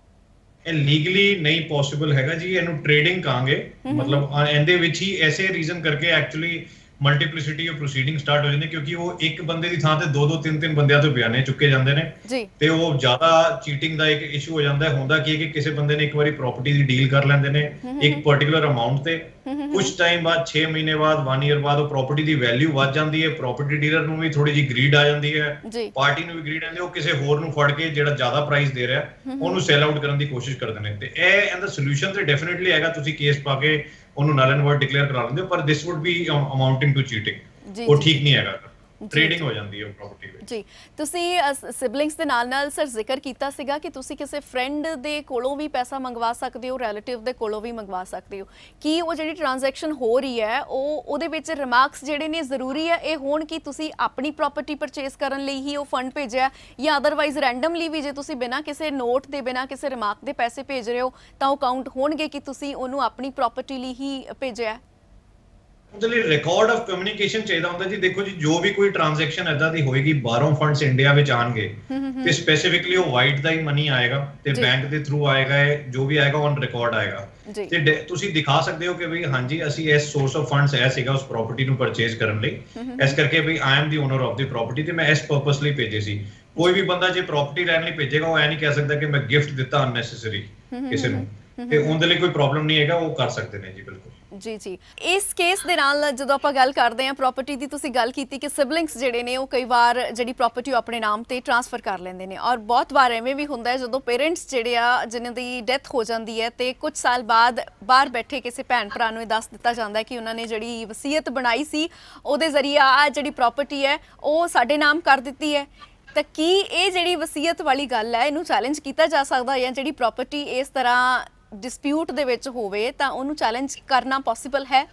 ਇਹ ਲੀਗਲੀ ਨਹੀਂ ਪੋਸੀਬਲ ਹੈਗਾ ਜੀ, ਇਹਨੂੰ ਟ੍ਰੇਡਿੰਗ ਕਹਾਂਗੇ। ਮਤਲਬ ਇਹਦੇ ਵਿੱਚ ਹੀ ਐਸੇ ਰੀਜ਼ਨ ਕਰਕੇ actually multiplicity of proceeding start ਹੋ ਜਾਂਦੀ, ਕਿਉਂਕਿ ਉਹ ਇੱਕ ਬੰਦੇ ਦੀ ਥਾਂ ਤੇ ਦੋ ਤਿੰਨ ਬੰਦਿਆਂ ਤੋਂ ਬਿਆਨੇ ਚੁੱਕੇ ਜਾਂਦੇ ਨੇ ਤੇ ਉਹ ਜ਼ਿਆਦਾ ਚੀਟਿੰਗ ਦਾ ਇੱਕ ਇਸ਼ੂ ਹੋ ਜਾਂਦਾ ਹੈ। ਹੁੰਦਾ ਕੀ ਹੈ ਕਿ ਕਿਸੇ ਬੰਦੇ ਨੇ ਇੱਕ ਵਾਰੀ ਪ੍ਰਾਪਰਟੀ ਦੀ ਡੀਲ ਕਰ ਲੈਂਦੇ ਨੇ ਇੱਕ ਪਾਰਟਿਕੂਲਰ ਅਮਾਉਂਟ ਤੇ, ਕੁਝ ਟਾਈਮ ਬਾਅਦ 6 ਮਹੀਨੇ ਬਾਅਦ 1 ਈਅਰ ਬਾਅਦ ਉਹ ਪ੍ਰਾਪਰਟੀ ਦੀ ਵੈਲਿਊ ਵੱਧ ਜਾਂਦੀ ਹੈ, ਪ੍ਰਾਪਰਟੀ ਡੀਲਰ ਨੂੰ ਵੀ ਥੋੜੀ ਜਿਹੀ ਗਰੀਡ ਆ ਜਾਂਦੀ ਹੈ, ਪਾਰਟੀ ਨੂੰ ਵੀ ਗਰੀਡ ਆਉਂਦੀ ਹੈ, ਉਹ ਕਿਸੇ ਹੋਰ ਨੂੰ ਫੜ ਕੇ ਜਿਹੜਾ ਜ਼ਿਆਦਾ ਪ੍ਰਾਈਸ ਦੇ ਰਿਹਾ ਉਹਨੂੰ ਸੈਲ ਆਊਟ ਕਰਨ ਦੀ ਕੋਸ਼ਿਸ਼ ਕਰਦੇ ਨੇ। ਤੇ ਇਹਦਾ ਸੋਲੂਸ਼ਨ ਤੇ ਡੈਫੀਨਿਟਲੀ ਹੈਗਾ, ਤੁਸੀਂ ਕੇਸ ਪਾ ਕੇ ਉਹਨੂੰ ਨਲ ਐਂਡ ਵੋਇਡ ਡਿਕਲੇਅਰ ਕਰਾ ਲੈਂਦੇ ਹੋ, ਪਰ this would be amounting to cheating. ਉਹ ਠੀਕ ਨਹੀਂ ਹੈਗਾ, ਟ੍ਰੇਡਿੰਗ ਹੋ ਜਾਂਦੀ ਹੈ ਪ੍ਰਾਪਰਟੀ ਵਿੱਚ। ਜੀ, ਤੁਸੀਂ ਸਿਬਲਿੰਗਸ ਦੇ ਨਾਲ ਸਰ ਜ਼ਿਕਰ ਕੀਤਾ ਸੀਗਾ ਕਿ ਤੁਸੀਂ ਕਿਸੇ ਫਰੈਂਡ ਦੇ ਕੋਲੋਂ ਵੀ ਪੈਸਾ ਮੰਗਵਾ ਸਕਦੇ ਹੋ, ਰਿਲੇਟਿਵ ਦੇ ਕੋਲੋਂ ਵੀ ਮੰਗਵਾ ਸਕਦੇ ਹੋ। ਕੀ ਉਹ ਜਿਹੜੀ ਟ੍ਰਾਂਜੈਕਸ਼ਨ ਹੋ ਰਹੀ ਹੈ ਉਹਦੇ ਵਿੱਚ ਰਿਮਾਰਕਸ ਜਿਹੜੇ ਨੇ ਜ਼ਰੂਰੀ ਹੈ ਇਹ ਹੋਣ ਕਿ ਤੁਸੀਂ ਆਪਣੀ ਪ੍ਰਾਪਰਟੀ ਪਰਚੇਸ ਕਰਨ ਲਈ ਹੀ ਉਹ ਫੰਡ ਭੇਜਿਆ, ਜਾਂ ਅਦਰਵਾਈਜ਼ ਰੈਂਡਮਲੀ ਵੀ ਜੇ ਤੁਸੀਂ ਬਿਨਾਂ ਕਿਸੇ ਨੋਟ ਦੇ, ਬਿਨਾਂ ਕਿਸੇ ਰਿਮਾਰਕ ਦੇ ਪੈਸੇ ਭੇਜ ਰਹੇ ਹੋ ਤਾਂ ਉਹ ਕਾਊਂਟ ਹੋਣਗੇ ਕਿ ਤੁਸੀਂ ਉਹਨੂੰ ਆਪਣੀ ਪ੍ਰਾਪਰਟੀ ਲਈ ਹੀ ਭੇਜਿਆ? ਉਹਦੇ ਲਈ ਰਿਕਾਰਡ ਆਫ ਕਮਿਊਨੀਕੇਸ਼ਨ ਚਾਹੀਦਾ ਹੁੰਦਾ ਜੀ। ਦੇਖੋ ਜੀ, ਜੋ ਵੀ ਕੋਈ ਟ੍ਰਾਂਜੈਕਸ਼ਨ ਇਦਾਂ ਦੀ ਹੋਏਗੀ, ਬਾਹਰੋਂ ਫੰਡਸ ਇੰਡੀਆ ਵਿੱਚ ਆਣਗੇ ਤੇ ਸਪੈਸੀਫਿਕਲੀ ਉਹ ਵਾਈਟ ਦਾ ਹੀ ਮਨੀ ਆਏਗਾ ਤੇ ਬੈਂਕ ਦੇ ਥਰੂ ਆਏਗਾ, ਜੋ ਵੀ ਆਏਗਾ ਔਨ ਰਿਕਾਰਡ ਆਏਗਾ ਤੇ ਤੁਸੀਂ ਦਿਖਾ ਸਕਦੇ ਹੋ ਕਿ ਵੀ ਹਾਂਜੀ ਅਸੀਂ ਇਸ ਸੋਰਸ ਆਫ ਫੰਡਸ ਐ ਸੀਗਾ ਉਸ ਪ੍ਰਾਪਰਟੀ ਨੂੰ ਪਰਚੇਜ਼ ਕਰਨ ਲਈ, ਇਸ ਕਰਕੇ ਵੀ I am the owner of the property ਤੇ ਮੈਂ ਇਸ ਪਰਪਸ ਲਈ ਭੇਜੇ ਸੀ। ਕੋਈ ਵੀ ਬੰਦਾ ਜੇ ਪ੍ਰਾਪਰਟੀ ਲੈਣ ਲਈ ਭੇਜੇਗਾ ਉਹ ਐ ਨਹੀਂ ਕਹਿ ਸਕਦਾ ਕਿ ਮੈਂ ਗਿਫਟ ਦਿੱਤਾ ਅਨਨੈਸੈਸਰੀ ਕਿਸੇ ਨੂੰ, ਤੇ ਉਹਦੇ ਲਈ ਕੋਈ ਪ੍ਰੋਬਲਮ ਨਹੀਂ ਹੈਗਾ, ਉਹ ਕਰ ਸਕਦੇ ਨੇ ਜੀ। ਬਿਲਕੁਲ ਜੀ ਜੀ। ਇਸ ਕੇਸ ਦੇ ਨਾਲ ਜਦੋਂ ਆਪਾਂ ਗੱਲ ਕਰਦੇ ਹਾਂ ਪ੍ਰਾਪਰਟੀ ਦੀ, ਤੁਸੀਂ ਗੱਲ ਕੀਤੀ ਕਿ ਸਿਬਲਿੰਗਸ ਜਿਹੜੇ ਨੇ ਉਹ ਕਈ ਵਾਰ ਜਿਹੜੀ ਪ੍ਰਾਪਰਟੀ ਆਪਣੇ ਨਾਮ ਤੇ ਟ੍ਰਾਂਸਫਰ ਕਰ ਲੈਂਦੇ ਨੇ, ਔਰ ਬਹੁਤ ਵਾਰ ਐਵੇਂ ਵੀ ਹੁੰਦਾ ਹੈ ਜਦੋਂ ਪੇਰੈਂਟਸ ਜਿਹੜੇ ਆ ਜਿਨ੍ਹਾਂ ਦੀ ਡੈਥ ਹੋ ਜਾਂਦੀ ਹੈ ਤੇ ਕੁਝ ਸਾਲ ਬਾਅਦ ਬਾਹਰ ਬੈਠੇ ਕਿਸੇ ਭੈਣ ਭਰਾ ਨੂੰ ਇਹ ਦੱਸ ਦਿੱਤਾ ਜਾਂਦਾ ਕਿ ਉਹਨਾਂ ਨੇ ਜਿਹੜੀ ਵਸੀਅਤ ਬਣਾਈ ਸੀ ਉਹਦੇ ਜ਼ਰੀਏ ਆ ਜਿਹੜੀ ਪ੍ਰਾਪਰਟੀ ਹੈ ਉਹ ਸਾਡੇ ਨਾਮ ਕਰ ਦਿੱਤੀ ਹੈ। ਤਾਂ ਕੀ ਇਹ ਜਿਹੜੀ ਵਸੀਅਤ ਵਾਲੀ ਗੱਲ ਹੈ ਇਹਨੂੰ ਚੈਲੰਜ ਕੀਤਾ ਜਾ ਸਕਦਾ, ਜਾਂ ਜਿਹੜੀ ਪ੍ਰਾਪਰਟੀ ਇਸ ਤਰ੍ਹਾਂ ਡਿਸਪਿਊਟ ਦੇ ਵਿੱਚ ਹੋਵੇ ਤਾਂ ਉਹਨੂੰ ਚੈਲੰਜ ਕਰਨਾ ਪੋਸੀਬਲ ਹੈ?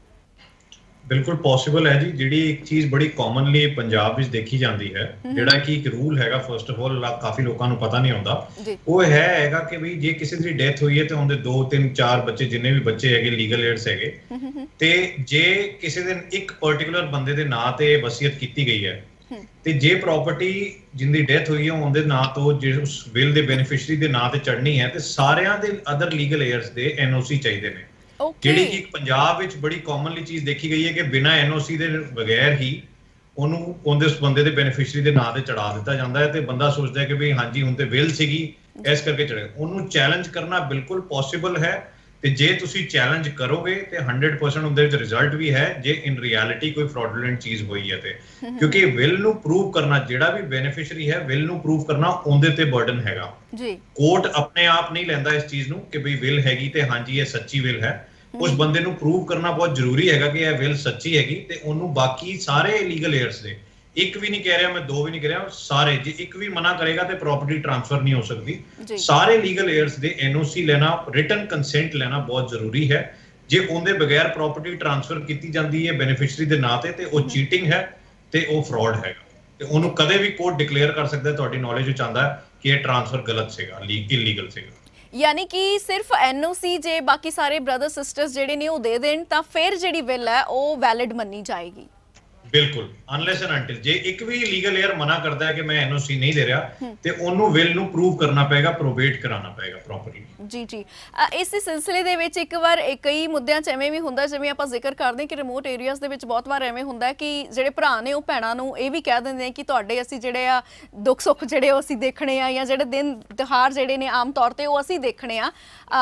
ਬਿਲਕੁਲ ਪੋਸੀਬਲ ਹੈ ਜੀ। ਜਿਹੜੀ ਇੱਕ ਚੀਜ਼ ਬੜੀ ਕਾਮਨਲੀ ਪੰਜਾਬ ਵਿੱਚ ਦੇਖੀ ਜਾਂਦੀ ਹੈ, ਜਿਹੜਾ ਕਿ ਇੱਕ ਰੂਲ ਹੈਗਾ, ਫਸਟ ਆਫ ਆਲ ਕਾਫੀ ਲੋਕਾਂ ਨੂੰ ਪਤਾ ਨਹੀਂ ਹੁੰਦਾ, ਉਹ ਹੈਗਾ ਕਿ ਵੀ ਜੇ ਕਿਸੇ ਦੀ ਡੈਥ ਹੋਈ ਹੈ ਤੇ ਉਹਦੇ 2 3 4 ਬੱਚੇ, ਜਿੰਨੇ ਵੀ ਬੱਚੇ ਹੈਗੇ ਲੀਗਲ ਏਡਸ ਹੈਗੇ, ਤੇ ਜੇ ਕਿਸੇ ਦਿਨ ਇੱਕ ਪਾਰਟਿਕੂਲਰ ਬੰਦੇ ਦੇ ਨਾਂ ਤੇ ਵਸੀਅਤ ਕੀਤੀ ਗਈ ਹੈ ਤੇ ਜੇ ਪ੍ਰਾਪਰਟੀ ਜਿੰਦੀ ਡੈਥ ਹੋਈ ਹੈ ਉਹਦੇ ਨਾਂ ਤੋਂ ਜੇ ਉਸ ਵਿਲ ਦੇ ਬੈਨੀਫੀਸ਼ੀਅਰੀ ਦੇ ਨਾਂ ਤੇ ਚੜਨੀ ਹੈ ਤੇ ਸਾਰਿਆਂ ਦੇ ਅਦਰ ਲੀਗਲ ਏਅਰਸ ਦੇ ਐਨਓਸੀ ਚਾਹੀਦੇ ਨੇ। ਜਿਹੜੀ ਕਿ ਪੰਜਾਬ ਵਿੱਚ ਬੜੀ ਕਾਮਨਲੀ ਚੀਜ਼ ਦੇਖੀ ਗਈ ਹੈ ਕਿ ਬਿਨਾਂ ਐਨਓਸੀ ਦੇ ਬਗੈਰ ਹੀ ਉਹਨੂੰ ਉਹਦੇ ਉਸ ਬੰਦੇ ਦੇ ਬੈਨੀਫੀਸ਼ੀਅਰੀ ਦੇ ਨਾਂ ਤੇ ਚੜਾ ਦਿੱਤਾ ਜਾਂਦਾ ਹੈ ਤੇ ਬੰਦਾ ਸੋਚਦਾ ਹੈ ਕਿ ਵੀ ਹਾਂਜੀ ਹੁਣ ਤੇ ਵਿਲ ਸੀਗੀ ਇਸ ਕਰਕੇ ਚੜੇ। ਉਹਨੂੰ ਚੈਲੰਜ ਕਰਨਾ ਬਿਲਕੁਲ ਪੋਸੀਬਲ ਹੈ ਤੇ ਜੇ ਤੁਸੀਂ ਚੈਲੰਜ ਕਰੋਗੇ ਤੇ 100% ਉਹਦੇ ਵਿੱਚ ਰਿਜ਼ਲਟ ਵੀ ਹੈ ਜੇ ਇਨ ਰਿਐਲਿਟੀ ਕੋਈ ਫਰਾਡੂਲੈਂਟ ਚੀਜ਼ ਹੋਈ ਹੈ ਤੇ, ਕਿਉਂਕਿ ਵਿਲ ਨੂੰ ਪ੍ਰੂਵ ਕਰਨਾ, ਜਿਹੜਾ ਵੀ ਬੈਨੀਫੀਸ਼ੀਅਰੀ ਹੈ ਵਿਲ ਨੂੰ ਪ੍ਰੂਵ ਕਰਨਾ ਉਹਦੇ ਤੇ ਬਰਡਨ ਹੈਗਾ ਜੀ। ਕੋਰਟ ਆਪਣੇ ਆਪ ਨਹੀਂ ਲੈਂਦਾ ਇਸ ਚੀਜ਼ ਨੂੰ ਕਿ ਵੀ ਵਿਲ ਹੈਗੀ ਤੇ ਹਾਂਜੀ ਇਹ ਸੱਚੀ ਵਿਲ ਹੈ। ਉਸ ਬੰਦੇ ਨੂੰ ਪ੍ਰੂਵ ਕਰਨਾ ਬਹੁਤ ਜ਼ਰੂਰੀ ਹੈਗਾ ਕਿ ਇਹ ਵਿਲ ਸੱਚੀ ਹੈਗੀ ਤੇ ਉਹਨੂੰ ਬਾਕੀ ਸਾਰੇ ਲੀਗਲ ਏਅਰਸ ਦੇ, ਇੱਕ ਵੀ ਨਹੀਂ ਕਹਿ ਰਿਹਾ ਮੈਂ, 2 ਵੀ ਨਹੀਂ ਕਹਿ ਰਿਹਾ, ਸਾਰੇ, ਜੇ ਇੱਕ ਵੀ ਮਨਾ ਕਰੇਗਾ ਤੇ ਪ੍ਰਾਪਰਟੀ ਟ੍ਰਾਂਸਫਰ ਨਹੀਂ ਹੋ ਸਕਦੀ। ਸਾਰੇ ਲੀਗਲ ਏਅਰਸ ਦੇ ਐਨਓਸੀ ਲੈਣਾ, ਰਿਟਨ ਕੰਸੈਂਟ ਲੈਣਾ ਬਹੁਤ ਜ਼ਰੂਰੀ ਹੈ। ਜੇ ਉਹਦੇ ਬਗੈਰ ਪ੍ਰਾਪਰਟੀ ਟ੍ਰਾਂਸਫਰ ਕੀਤੀ ਜਾਂਦੀ ਹੈ ਬੈਨੀਫੀਸ਼ੀਅਰੀ ਦੇ ਨਾਂ ਤੇ ਉਹ ਚੀਟਿੰਗ ਹੈ ਤੇ ਉਹ ਫਰਾਡ ਹੈਗਾ ਤੇ ਉਹਨੂੰ ਕਦੇ ਵੀ ਕੋਰਟ ਡਿਕਲੇਅਰ ਕਰ ਸਕਦਾ ਤੁਹਾਡੀ ਨੌਲੇਜ ਵਿੱਚ ਆਉਂਦਾ ਕਿ ਇਹ ਟ੍ਰਾਂਸਫਰ ਗਲਤ ਸੀਗਾ, ਇਲੀਗਲ ਸੀਗਾ। ਯਾਨੀ ਕਿ ਸਿਰਫ ਐਨਓਸੀ ਜੇ ਬਾਕੀ ਸਾਰੇ ਬ੍ਰਦਰ ਸਿਸਟਰਸ ਜਿਹੜੇ ਨੇ ਉਹ ਦੇ ਦੇਣ ਤਾਂ ਫਿਰ ਜਿਹੜੀ ਵਿਲ ਹੈ ਉਹ ਵੈਲਿਡ ਮੰਨੀ ਜਾਏਗੀ। ਬਿਲਕੁਲ, ਅਨਲੈਸ ਐਂਡ ਅੰਟਿਲ ਜੇ ਇੱਕ ਵੀ ਲੀਗਲ ਏਅਰ ਮਨਾ ਕਰਦਾ ਹੈ ਕਿ ਮੈਂ ਐਨਓਸੀ ਨਹੀਂ ਦੇ ਰਿਹਾ ਤੇ ਉਹਨੂੰ ਵਿਲ ਨੂੰ ਪ੍ਰੂਵ ਕਰਨਾ ਪਏਗਾ, ਪ੍ਰੋਬੇਟ ਕਰਾਉਣਾ ਪਏਗਾ ਪ੍ਰੋਪਰਲੀ। ਜੀ ਜੀ। ਇਸੇ ਸਿਲਸਿਲੇ ਦੇ ਵਿੱਚ ਇੱਕ ਵਾਰ ਕਈ ਮੁੱਦਿਆਂ 'ਚ ਐਵੇਂ ਵੀ ਹੁੰਦਾ, ਜਿਵੇਂ ਆਪਾਂ ਜ਼ਿਕਰ ਕਰਦੇ ਕਿ ਰਿਮੋਟ ਏਰੀਆਜ਼ ਦੇ ਵਿੱਚ ਬਹੁਤ ਵਾਰ ਐਵੇਂ ਹੁੰਦਾ ਕਿ ਜਿਹੜੇ ਭਰਾ ਨੇ ਉਹ ਭੈਣਾਂ ਨੂੰ ਇਹ ਵੀ ਕਹਿ ਦਿੰਦੇ ਕਿ ਤੁਹਾਡੇ ਅਸੀਂ ਜਿਹੜੇ ਆ ਦੁੱਖ ਸੁੱਖ ਜਿਹੜੇ ਉਹ ਅਸੀਂ ਦੇਖਣੇ ਆ, ਜਾਂ ਜਿਹੜੇ ਦਿਨ ਤਿਉਹਾਰ ਜਿਹੜੇ ਨੇ ਆਮ ਤੌਰ ਤੇ ਉਹ ਅਸੀਂ ਦੇਖਣੇ ਆ,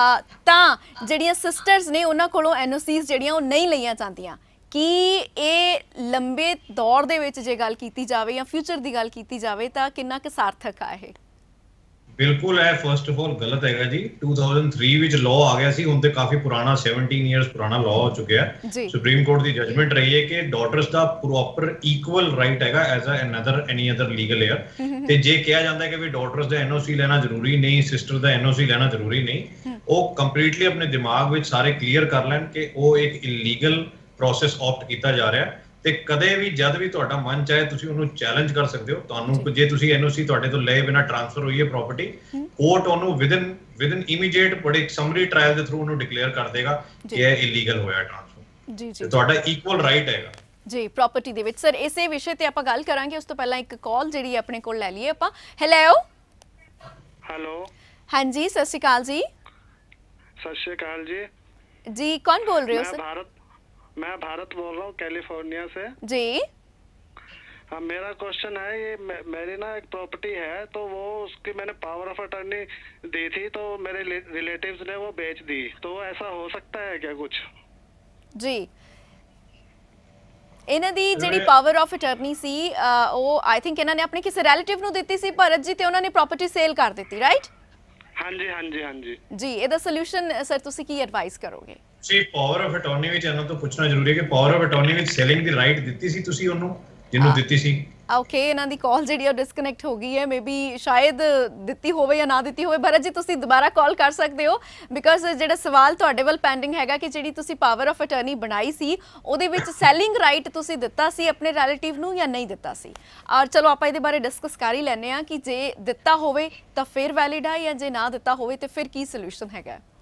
ਤਾਂ ਜਿਹੜੀਆਂ ਸਿਸਟਰਸ ਨੇ ਉਹਨਾਂ ਕੋਲੋਂ ਐਨਓਸੀਜ਼ ਜਿਹੜੀਆਂ ਉਹ ਨਹੀਂ ਲਈਆਂ ਜਾਂਦੀਆਂ। ਕੀ ਇਹ ਲੰਬੇ ਦੌਰ ਦੇ ਵਿੱਚ ਜੇ ਗੱਲ ਕੀਤੀ ਜਾਵੇ ਜਾਂ ਫਿਊਚਰ ਦੀ ਗੱਲ ਕੀਤੀ ਜਾਵੇ ਤਾਂ ਕਿੰਨਾ ਕੁ ਸਾਰਥਕ ਆ ਇਹ? ਬਿਲਕੁਲ ਹੈ, ਫਸਟ ਆਫ ਆਲ ਗਲਤ ਹੈਗਾ ਜੀ। 2003 ਵਿੱਚ ਲਾਅ ਆ ਗਿਆ ਸੀ, ਹੁਣ ਤੇ ਕਾਫੀ ਪੁਰਾਣਾ 17 ਇਅਰਸ ਪੁਰਾਣਾ ਲਾਅ ਹੋ ਚੁੱਕਿਆ ਹੈ। ਸੁਪਰੀਮ ਕੋਰਟ ਦੀ ਜਜਮੈਂਟ ਰਹੀ ਹੈ ਕਿ ਡਾਟਰਸ ਦਾ ਪ੍ਰੋਪਰ ਇਕੁਅਲ ਰਾਈਟ ਹੈਗਾ as any other legal heir. ਤੇ ਜੇ ਕਿਹਾ ਜਾਂਦਾ ਹੈ ਕਿ ਵੀ ਡਾਟਰਸ ਦਾ ਐਨਓਸੀ ਲੈਣਾ ਜ਼ਰੂਰੀ ਨਹੀਂ, ਸਿਸਟਰ ਦਾ ਐਨਓਸੀ ਲੈਣਾ ਜ਼ਰੂਰੀ ਨਹੀਂ, ਉਹ ਕੰਪਲੀਟਲੀ ਆਪਣੇ ਦਿਮਾਗ ਵਿੱਚ ਸਾਰੇ ਕਲੀਅਰ ਕਰ ਲੈਣ ਕਿ ਉਹ ਇੱਕ ਇਲੀਗਲ ਪ੍ਰੋਸੈਸ ਆਪਟ ਕੀਤਾ ਜਾ ਰਿਹਾ ਤੇ ਕਦੇ ਵੀ ਜਦ ਵੀ ਤੁਹਾਡਾ ਮਨ ਚਾਹੇ ਤੁਸੀਂ ਉਹਨੂੰ ਚੈਲੰਜ ਕਰ ਸਕਦੇ ਹੋ। ਤੁਹਾਨੂੰ ਜੇ ਤੁਸੀਂ ਐਨਓਸੀ ਤੁਹਾਡੇ ਤੋਂ ਲਏ ਬਿਨਾ ਟ੍ਰਾਂਸਫਰ ਹੋਈ ਹੈ ਪ੍ਰਾਪਰਟੀ, ਕੋਰਟ ਉਹਨੂੰ ਵਿਦਨ ਇਮੀਡੀਏਟ ਬੜੇ ਸਮਰੀ ਟ੍ਰਾਇਲ ਦੇ ਥਰੂ ਉਹਨੂੰ ਡਿਕਲੇਅਰ ਕਰ ਦੇਗਾ ਕਿ ਇਹ ਇਲੀਗਲ ਹੋਇਆ ਟ੍ਰਾਂਸਫਰ। ਜੀ ਜੀ, ਤੁਹਾਡਾ ਇਕੁਅਲ ਰਾਈਟ ਹੈਗਾ ਜੀ ਪ੍ਰਾਪਰਟੀ ਦੇ ਵਿੱਚ। ਸਰ ਇਸੇ ਵਿਸ਼ੇ ਤੇ ਆਪਾਂ ਗੱਲ ਕਰਾਂਗੇ, ਉਸ ਤੋਂ ਪਹਿਲਾਂ ਇੱਕ ਕਾਲ ਜਿਹੜੀ ਆਪਣੇ ਕੋਲ ਲੈ ਲਈਏ ਆਪਾਂ। ਹੈਲੋ ਹੈਲੋ, ਹਾਂਜੀ ਸਤਿ ਸ਼੍ਰੀ ਅਕਾਲ ਜੀ। ਸਤਿ ਸ਼੍ਰੀ ਅਕਾਲ ਜੀ। जी कौन बोल रहे हो सर? मैं भारत बोल रहा हूँ कैलिफोर्निया से जी। हाँ, मेरा क्वेश्चन है ये मेरी ना एक प्रॉपर्टी है तो वो उसकी मैंने पावर ऑफ अटर्नी दी थी तो मेरे रिलेटिव्स ने वो बेच दी, तो ऐसा हो सकता है क्या कुछ? जी, ਇਹਨਾਂ ਦੀ ਜਿਹੜੀ ਪਾਵਰ ਆਫ ਅਟਰਨੀ ਸੀ ਉਹ ਆਈ ਥਿੰਕ ਇਹਨਾਂ ਨੇ ਆਪਣੇ ਕਿਸੇ ਰਿਲੇਟਿਵ ਨੂੰ ਦਿੱਤੀ ਸੀ ਭਰਤ ਜੀ, ਤੇ ਉਹਨਾਂ ਨੇ ਪ੍ਰਾਪਰਟੀ ਸੇਲ ਕਰ ਦਿੱਤੀ, ਰਾਈਟ? ਹਾਂਜੀ ਹਾਂਜੀ ਹਾਂਜੀ ਜੀ। ਇਹਦਾ ਸੋਲੂਸ਼ਨ ਸਰ ਤੁਸੀਂ ਕੀ ਐਡਵਾਈਸ ਕਰੋਗੇ? ਜੀ ਪਾਵਰ ਆਫ ਅਟਾਰਨੀ ਵਿੱਚ ਇਹਨਾਂ ਤੋਂ ਪੁੱਛਣਾ ਜ਼ਰੂਰੀ ਹੈ ਕਿ ਪਾਵਰ ਆਫ ਅਟਾਰਨੀ ਵਿੱਚ ਸੈਲਿੰਗ ਦੀ ਰਾਈਟ ਦਿੱਤੀ ਸੀ ਤੁਸੀਂ ਉਹਨੂੰ ਜਿਹਨੂੰ ਦਿੱਤੀ ਸੀ? ਓਕੇ, ਇਹਨਾਂ ਦੀ ਕਾਲ ਜਿਹੜੀ ਉਹ ਡਿਸਕਨੈਕਟ ਹੋ ਗਈ ਹੈ, ਮੇਬੀ ਸ਼ਾਇਦ ਦਿੱਤੀ ਹੋਵੇ ਜਾਂ ਨਾ ਦਿੱਤੀ ਹੋਵੇ। ਭਰਤ ਜੀ ਤੁਸੀਂ ਦੁਬਾਰਾ ਕਾਲ ਕਰ ਸਕਦੇ ਹੋ, ਬਿਕਾਜ਼ ਜਿਹੜਾ ਸਵਾਲ ਤੁਹਾਡੇ ਵੱਲ ਪੈਂਡਿੰਗ ਹੈਗਾ ਕਿ ਜਿਹੜੀ ਤੁਸੀਂ ਪਾਵਰ ਆਫ ਅਟਰਨੀ ਬਣਾਈ ਸੀ ਉਹਦੇ ਵਿੱਚ ਸੈਲਿੰਗ ਰਾਈਟ ਤੁਸੀਂ ਦਿੱਤਾ ਸੀ ਆਪਣੇ ਰਿਲੇਟਿਵ ਨੂੰ ਜਾਂ ਨਹੀਂ ਦਿੱਤਾ ਸੀ? ਔਰ ਚਲੋ ਆਪਾਂ ਇਹਦੇ ਬਾਰੇ ਡਿਸਕਸ ਕਰ ਹੀ ਲੈਂਦੇ ਹਾਂ ਕਿ ਜੇ ਦਿੱਤਾ ਹੋਵੇ ਤਾਂ ਫਿਰ ਵੈਲਿਡ ਹੈ, ਜਾਂ ਜੇ ਨਾ ਦਿੱਤਾ ਹੋਵੇ ਤਾਂ ਫਿਰ ਕੀ ਸੋਲੂਸ਼ਨ ਹੈਗਾ?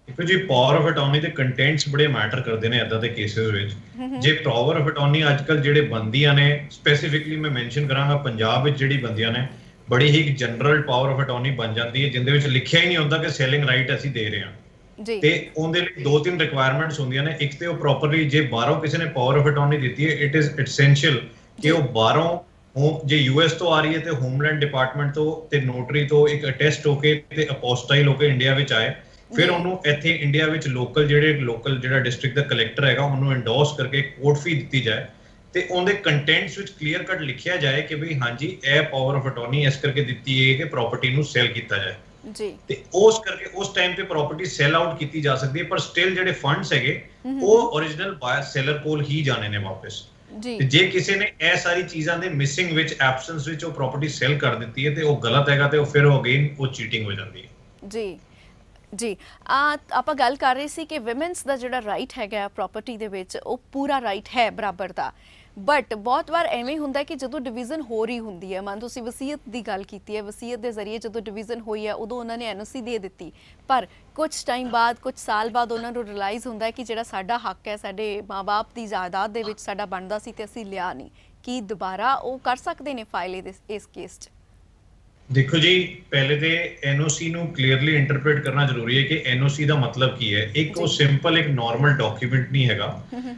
ਦੇਖੋ ਜੀ, ਪਾਵਰ ਆਫ ਅਟਾਰਨੀ ਦੇ ਕੰਟੈਂਟਸ ਬੜੇ ਮੈਟਰ ਕਰਦੇ ਨੇ ਇਦਾਂ ਦੇ ਕੇਸਿਸ ਵਿੱਚ। ਜੇ ਪਾਵਰ ਆਫ ਅਟਾਰਨੀ ਅੱਜਕੱਲ ਜਿਹੜੇ ਬੰਦੀਆਂ ਨੇ, ਸਪੈਸੀਫਿਕਲੀ ਮੈਂ ਮੈਂਸ਼ਨ ਕਰਾਂਗਾ ਪੰਜਾਬ ਵਿੱਚ ਜਿਹੜੀ ਬੰਦੀਆਂ ਨੇ, ਬੜੀ ਹੀ ਜਨਰਲ ਪਾਵਰ ਆਫ ਅਟਾਰਨੀ ਬਣ ਜਾਂਦੀ ਹੈ ਜਿੰਦੇ ਵਿੱਚ ਲਿਖਿਆ ਹੀ ਨਹੀਂ ਹੁੰਦਾ ਕਿ ਸੈਲਿੰਗ ਰਾਈਟ ਅਸੀਂ ਦੇ ਰਹੇ ਹਾਂ ਜੀ। ਤੇ ਉਹਦੇ ਲਈ 2-3 ਰਿਕੁਆਇਰਮੈਂਟਸ ਹੁੰਦੀਆਂ ਨੇ। ਇੱਕ ਤੇ ਉਹ ਪ੍ਰੋਪਰਲੀ, ਜੇ ਬਾਹਰੋਂ ਕਿਸੇ ਨੇ ਪਾਵਰ ਆਫ ਅਟਾਰਨੀ ਦਿੱਤੀ ਹੈ, ਇਟ ਇਜ਼ ਐਸੈਂਸ਼ੀਅਲ ਕਿ ਉਹ ਬਾਹਰੋਂ, ਜੇ ਯੂਐਸ ਤੋਂ ਆ ਰਹੀ ਹੈ ਤੇ ਹੋਮਲੈਂਡ ਡਿਪਾਰਟਮੈਂਟ ਤੋਂ ਤੇ ਨੋਟਰੀ ਤੋਂ ਇੱਕ ਅਟੈਸਟ ਹੋ ਕੇ ਤੇ ਅਪੋਸਟਾਈਲ ਹੋ ਕੇ ਇੰਡੀਆ ਵਿੱਚ ਆਏ। ਫਿਰ ਉਹਨੂੰ ਇੱਥੇ ਇੰਡੀਆ ਵਿੱਚ ਲੋਕਲ ਜਿਹੜਾ ਡਿਸਟ੍ਰਿਕਟ ਦਾ ਕਲੈਕਟਰ ਹੈਗਾ ਉਹਨੂੰ ਐਂਡੋਰਸ ਕਰਕੇ ਕੋਰਟ ਫੀ ਦਿੱਤੀ ਜਾਏ ਤੇ ਉਹਦੇ ਕੰਟੈਂਟਸ ਵਿੱਚ ਕਲੀਅਰ ਕੱਟ ਲਿਖਿਆ ਜਾਏ ਕਿ ਵੀ ਹਾਂਜੀ ਇਹ ਪਾਵਰ ਆਫ ਅਟਾਰਨੀ ਇਸ ਕਰਕੇ ਦਿੱਤੀ ਹੈ ਕਿ ਪ੍ਰਾਪਰਟੀ ਨੂੰ ਸੈਲ ਕੀਤਾ ਜਾਏ ਜੀ। ਤੇ ਉਸ ਕਰਕੇ ਉਸ ਟਾਈਮ ਤੇ ਪ੍ਰਾਪਰਟੀ ਸੈਲ ਆਊਟ ਕੀਤੀ ਜਾ ਸਕਦੀ ਹੈ, ਪਰ ਸਟਿਲ ਜਿਹੜੇ ਫੰਡਸ ਹੈਗੇ ਉਹ ਓਰੀਜਨਲ ਬਾਇਰ ਸੈਲਰ ਕੋਲ ਹੀ ਜਾਣੇ ਨੇ ਵਾਪਸ ਜੀ। ਤੇ ਜੇ ਕਿਸੇ ਨੇ ਇਹ ਸਾਰੀ ਚੀਜ਼ਾਂ ਦੇ ਮਿਸਿੰਗ ਵਿੱਚ, ਐਬਸੈਂਸ ਵਿੱਚ ਉਹ ਪ੍ਰਾਪਰਟੀ ਸੈਲ ਕਰ ਦਿੱਤੀ ਹੈ ਤੇ ਉਹ ਗਲਤ ਹੈਗਾ ਤੇ ਉਹ ਫਿਰ ਅਗੇਨ ਉਹ ਚੀਟਿੰਗ ਹੋ ਜਾਂਦੀ ਹੈ ਜੀ। ਜੀ ਆਪਾਂ ਗੱਲ ਕਰ ਰਹੇ ਸੀ ਕਿ ਵਿਮਨਸ ਦਾ ਜਿਹੜਾ ਰਾਈਟ ਹੈਗਾ ਪ੍ਰਾਪਰਟੀ ਦੇ ਵਿੱਚ, ਉਹ ਪੂਰਾ ਰਾਈਟ ਹੈ ਬਰਾਬਰ ਦਾ, ਬਟ ਬਹੁਤ ਵਾਰ ਐਵੇਂ ਹੁੰਦਾ ਕਿ ਜਦੋਂ ਡਿਵੀਜ਼ਨ ਹੋ ਰਹੀ ਹੁੰਦੀ ਹੈ, ਮੰਨ ਤੁਸੀਂ ਵਸੀਅਤ ਦੀ ਗੱਲ ਕੀਤੀ ਹੈ, ਵਸੀਅਤ ਦੇ ਜ਼ਰੀਏ ਜਦੋਂ ਡਿਵੀਜ਼ਨ ਹੋਈ ਹੈ ਉਦੋਂ ਉਹਨਾਂ ਨੇ ਐਨਓਸੀ ਦੇ ਦਿੱਤੀ, ਪਰ ਕੁਝ ਟਾਈਮ ਬਾਅਦ, ਕੁਝ ਸਾਲ ਬਾਅਦ ਉਹਨਾਂ ਨੂੰ ਰਿਅਲਾਈਜ਼ ਹੁੰਦਾ ਕਿ ਜਿਹੜਾ ਸਾਡਾ ਹੱਕ ਹੈ, ਸਾਡੇ ਮਾਂ-ਬਾਪ ਦੀ ਜਾਇਦਾਦ ਦੇ ਵਿੱਚ ਸਾਡਾ ਬਣਦਾ ਸੀ ਤੇ ਅਸੀਂ ਲਿਆ ਨਹੀਂ। ਕੀ ਦੁਬਾਰਾ ਉਹ ਕਰ ਸਕਦੇ ਨੇ ਫਾਈਲ ਇਸ ਕੇਸ 'ਚ? ਦੇਖੋ ਜੀ, ਪਹਿਲੇ ਤੇ ਐਨਓਸੀ ਨੂੰ ਕਲੀਅਰਲੀ ਇੰਟਰਪ੍ਰੀਟ ਕਰਨਾ ਜ਼ਰੂਰੀ ਹੈ ਕਿ ਐਨਓਸੀ ਦਾ ਮਤਲਬ ਕੀ ਹੈ। ਇੱਕ ਉਹ ਸਿੰਪਲ ਇੱਕ ਨਾਰਮਲ ਡਾਕੂਮੈਂਟ ਨਹੀਂ ਹੈਗਾ।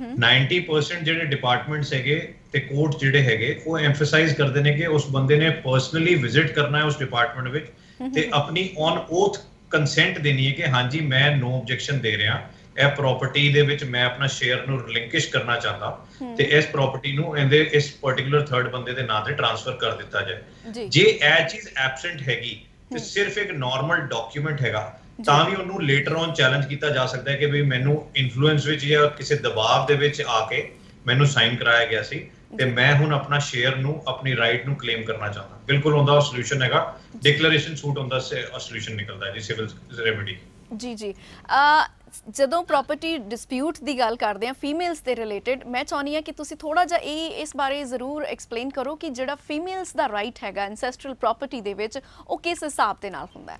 90% ਜਿਹੜੇ ਡਿਪਾਰਟਮੈਂਟਸ ਹੈਗੇ ਤੇ ਕੋਰਟ ਜਿਹੜੇ ਹੈਗੇ ਉਹ ਐਮਫਸਾਈਜ਼ ਕਰਦੇ ਨੇ ਕਿ ਉਸ ਬੰਦੇ ਨੇ ਪਰਸਨਲੀ ਵਿਜ਼ਿਟ ਕਰਨਾ ਹੈ ਉਸ ਡਿਪਾਰਟਮੈਂਟ ਵਿੱਚ ਤੇ ਆਪਣੀ ਔਨ ਓਥ ਕੰਸੈਂਟ ਦੇਣੀ ਹੈ ਕਿ ਹਾਂਜੀ ਮੈਂ ਨੋ ਆਬਜੈਕਸ਼ਨ ਦੇ ਰਿਹਾ, ਇਹ ਪ੍ਰਾਪਰਟੀ ਦੇ ਵਿੱਚ ਮੈਂ ਆਪਣਾ ਸ਼ੇਅਰ ਨੂੰ ਰਿਲਿੰਕਿਸ਼ ਕਰਨਾ ਚਾਹੁੰਦਾ ਤੇ ਇਸ ਪ੍ਰਾਪਰਟੀ ਨੂੰ ਇਸ ਪਾਰਟਿਕੂਲਰ ਥਰਡ ਬੰਦੇ ਦੇ ਨਾਂ ਤੇ ਟ੍ਰਾਂਸਫਰ ਕਰ ਦਿੱਤਾ ਜਾਏ। ਜੇ ਇਹ ਚੀਜ਼ ਐਬਸੈਂਟ ਹੈਗੀ ਤੇ ਸਿਰਫ ਇੱਕ ਨਾਰਮਲ ਡਾਕੂਮੈਂਟ ਹੈਗਾ ਤਾਂ ਵੀ ਉਹਨੂੰ ਲੇਟਰ ਔਨ ਚੈਲੰਜ ਕੀਤਾ ਜਾ ਸਕਦਾ ਹੈ ਕਿ ਵੀ ਮੈਨੂੰ ਇਨਫਲੂਐਂਸ ਵਿੱਚ ਜਾਂ ਕਿਸੇ ਦਬਾਅ ਦੇ ਵਿੱਚ ਆ ਕੇ ਮੈਨੂੰ ਸਾਈਨ ਕਰਾਇਆ ਗਿਆ ਸੀ ਤੇ ਮੈਂ ਹੁਣ ਆਪਣਾ ਸ਼ੇਅਰ ਨੂੰ, ਆਪਣੀ ਰਾਈਟ ਨੂੰ ਕਲੇਮ ਕਰਨਾ ਚਾਹੁੰਦਾ। ਬਿਲਕੁਲ ਉਹਦਾ ਸੋਲੂਸ਼ਨ ਹੈਗਾ, ਡਿਕਲੇਰੇਸ਼ਨ ਸੂਟ ਹੁੰਦਾ ਸੋਲੂਸ਼ਨ ਨਿਕਲਦਾ ਹੈ ਜੀ, ਸਿਵਲ ਰੈਮੇਡੀ। ਜੀ ਜੀ। ਜਦੋਂ ਪ੍ਰੋਪਰਟੀ ਡਿਸਪਿਊਟ ਦੀ ਗੱਲ ਕਰਦੇ ਆ ਫੀਮੇਲਸ ਦੇ ਰਿਲੇਟਡ, ਮੈਂ ਚਾਹੁੰਦੀ ਹਾਂ ਕਿ ਤੁਸੀਂ ਥੋੜਾ ਜਿਹਾ ਇਸ ਬਾਰੇ ਜ਼ਰੂਰ ਐਕਸਪਲੇਨ ਕਰੋ ਕਿ ਜਿਹੜਾ ਫੀਮੇਲਸ ਦਾ ਰਾਈਟ ਹੈਗਾ ਐਂਸੈਸਟਰਲ ਪ੍ਰਾਪਰਟੀ ਦੇ ਵਿੱਚ, ਉਹ ਕਿਸ ਹਿਸਾਬ ਦੇ ਨਾਲ ਹੁੰਦਾ ਹੈ?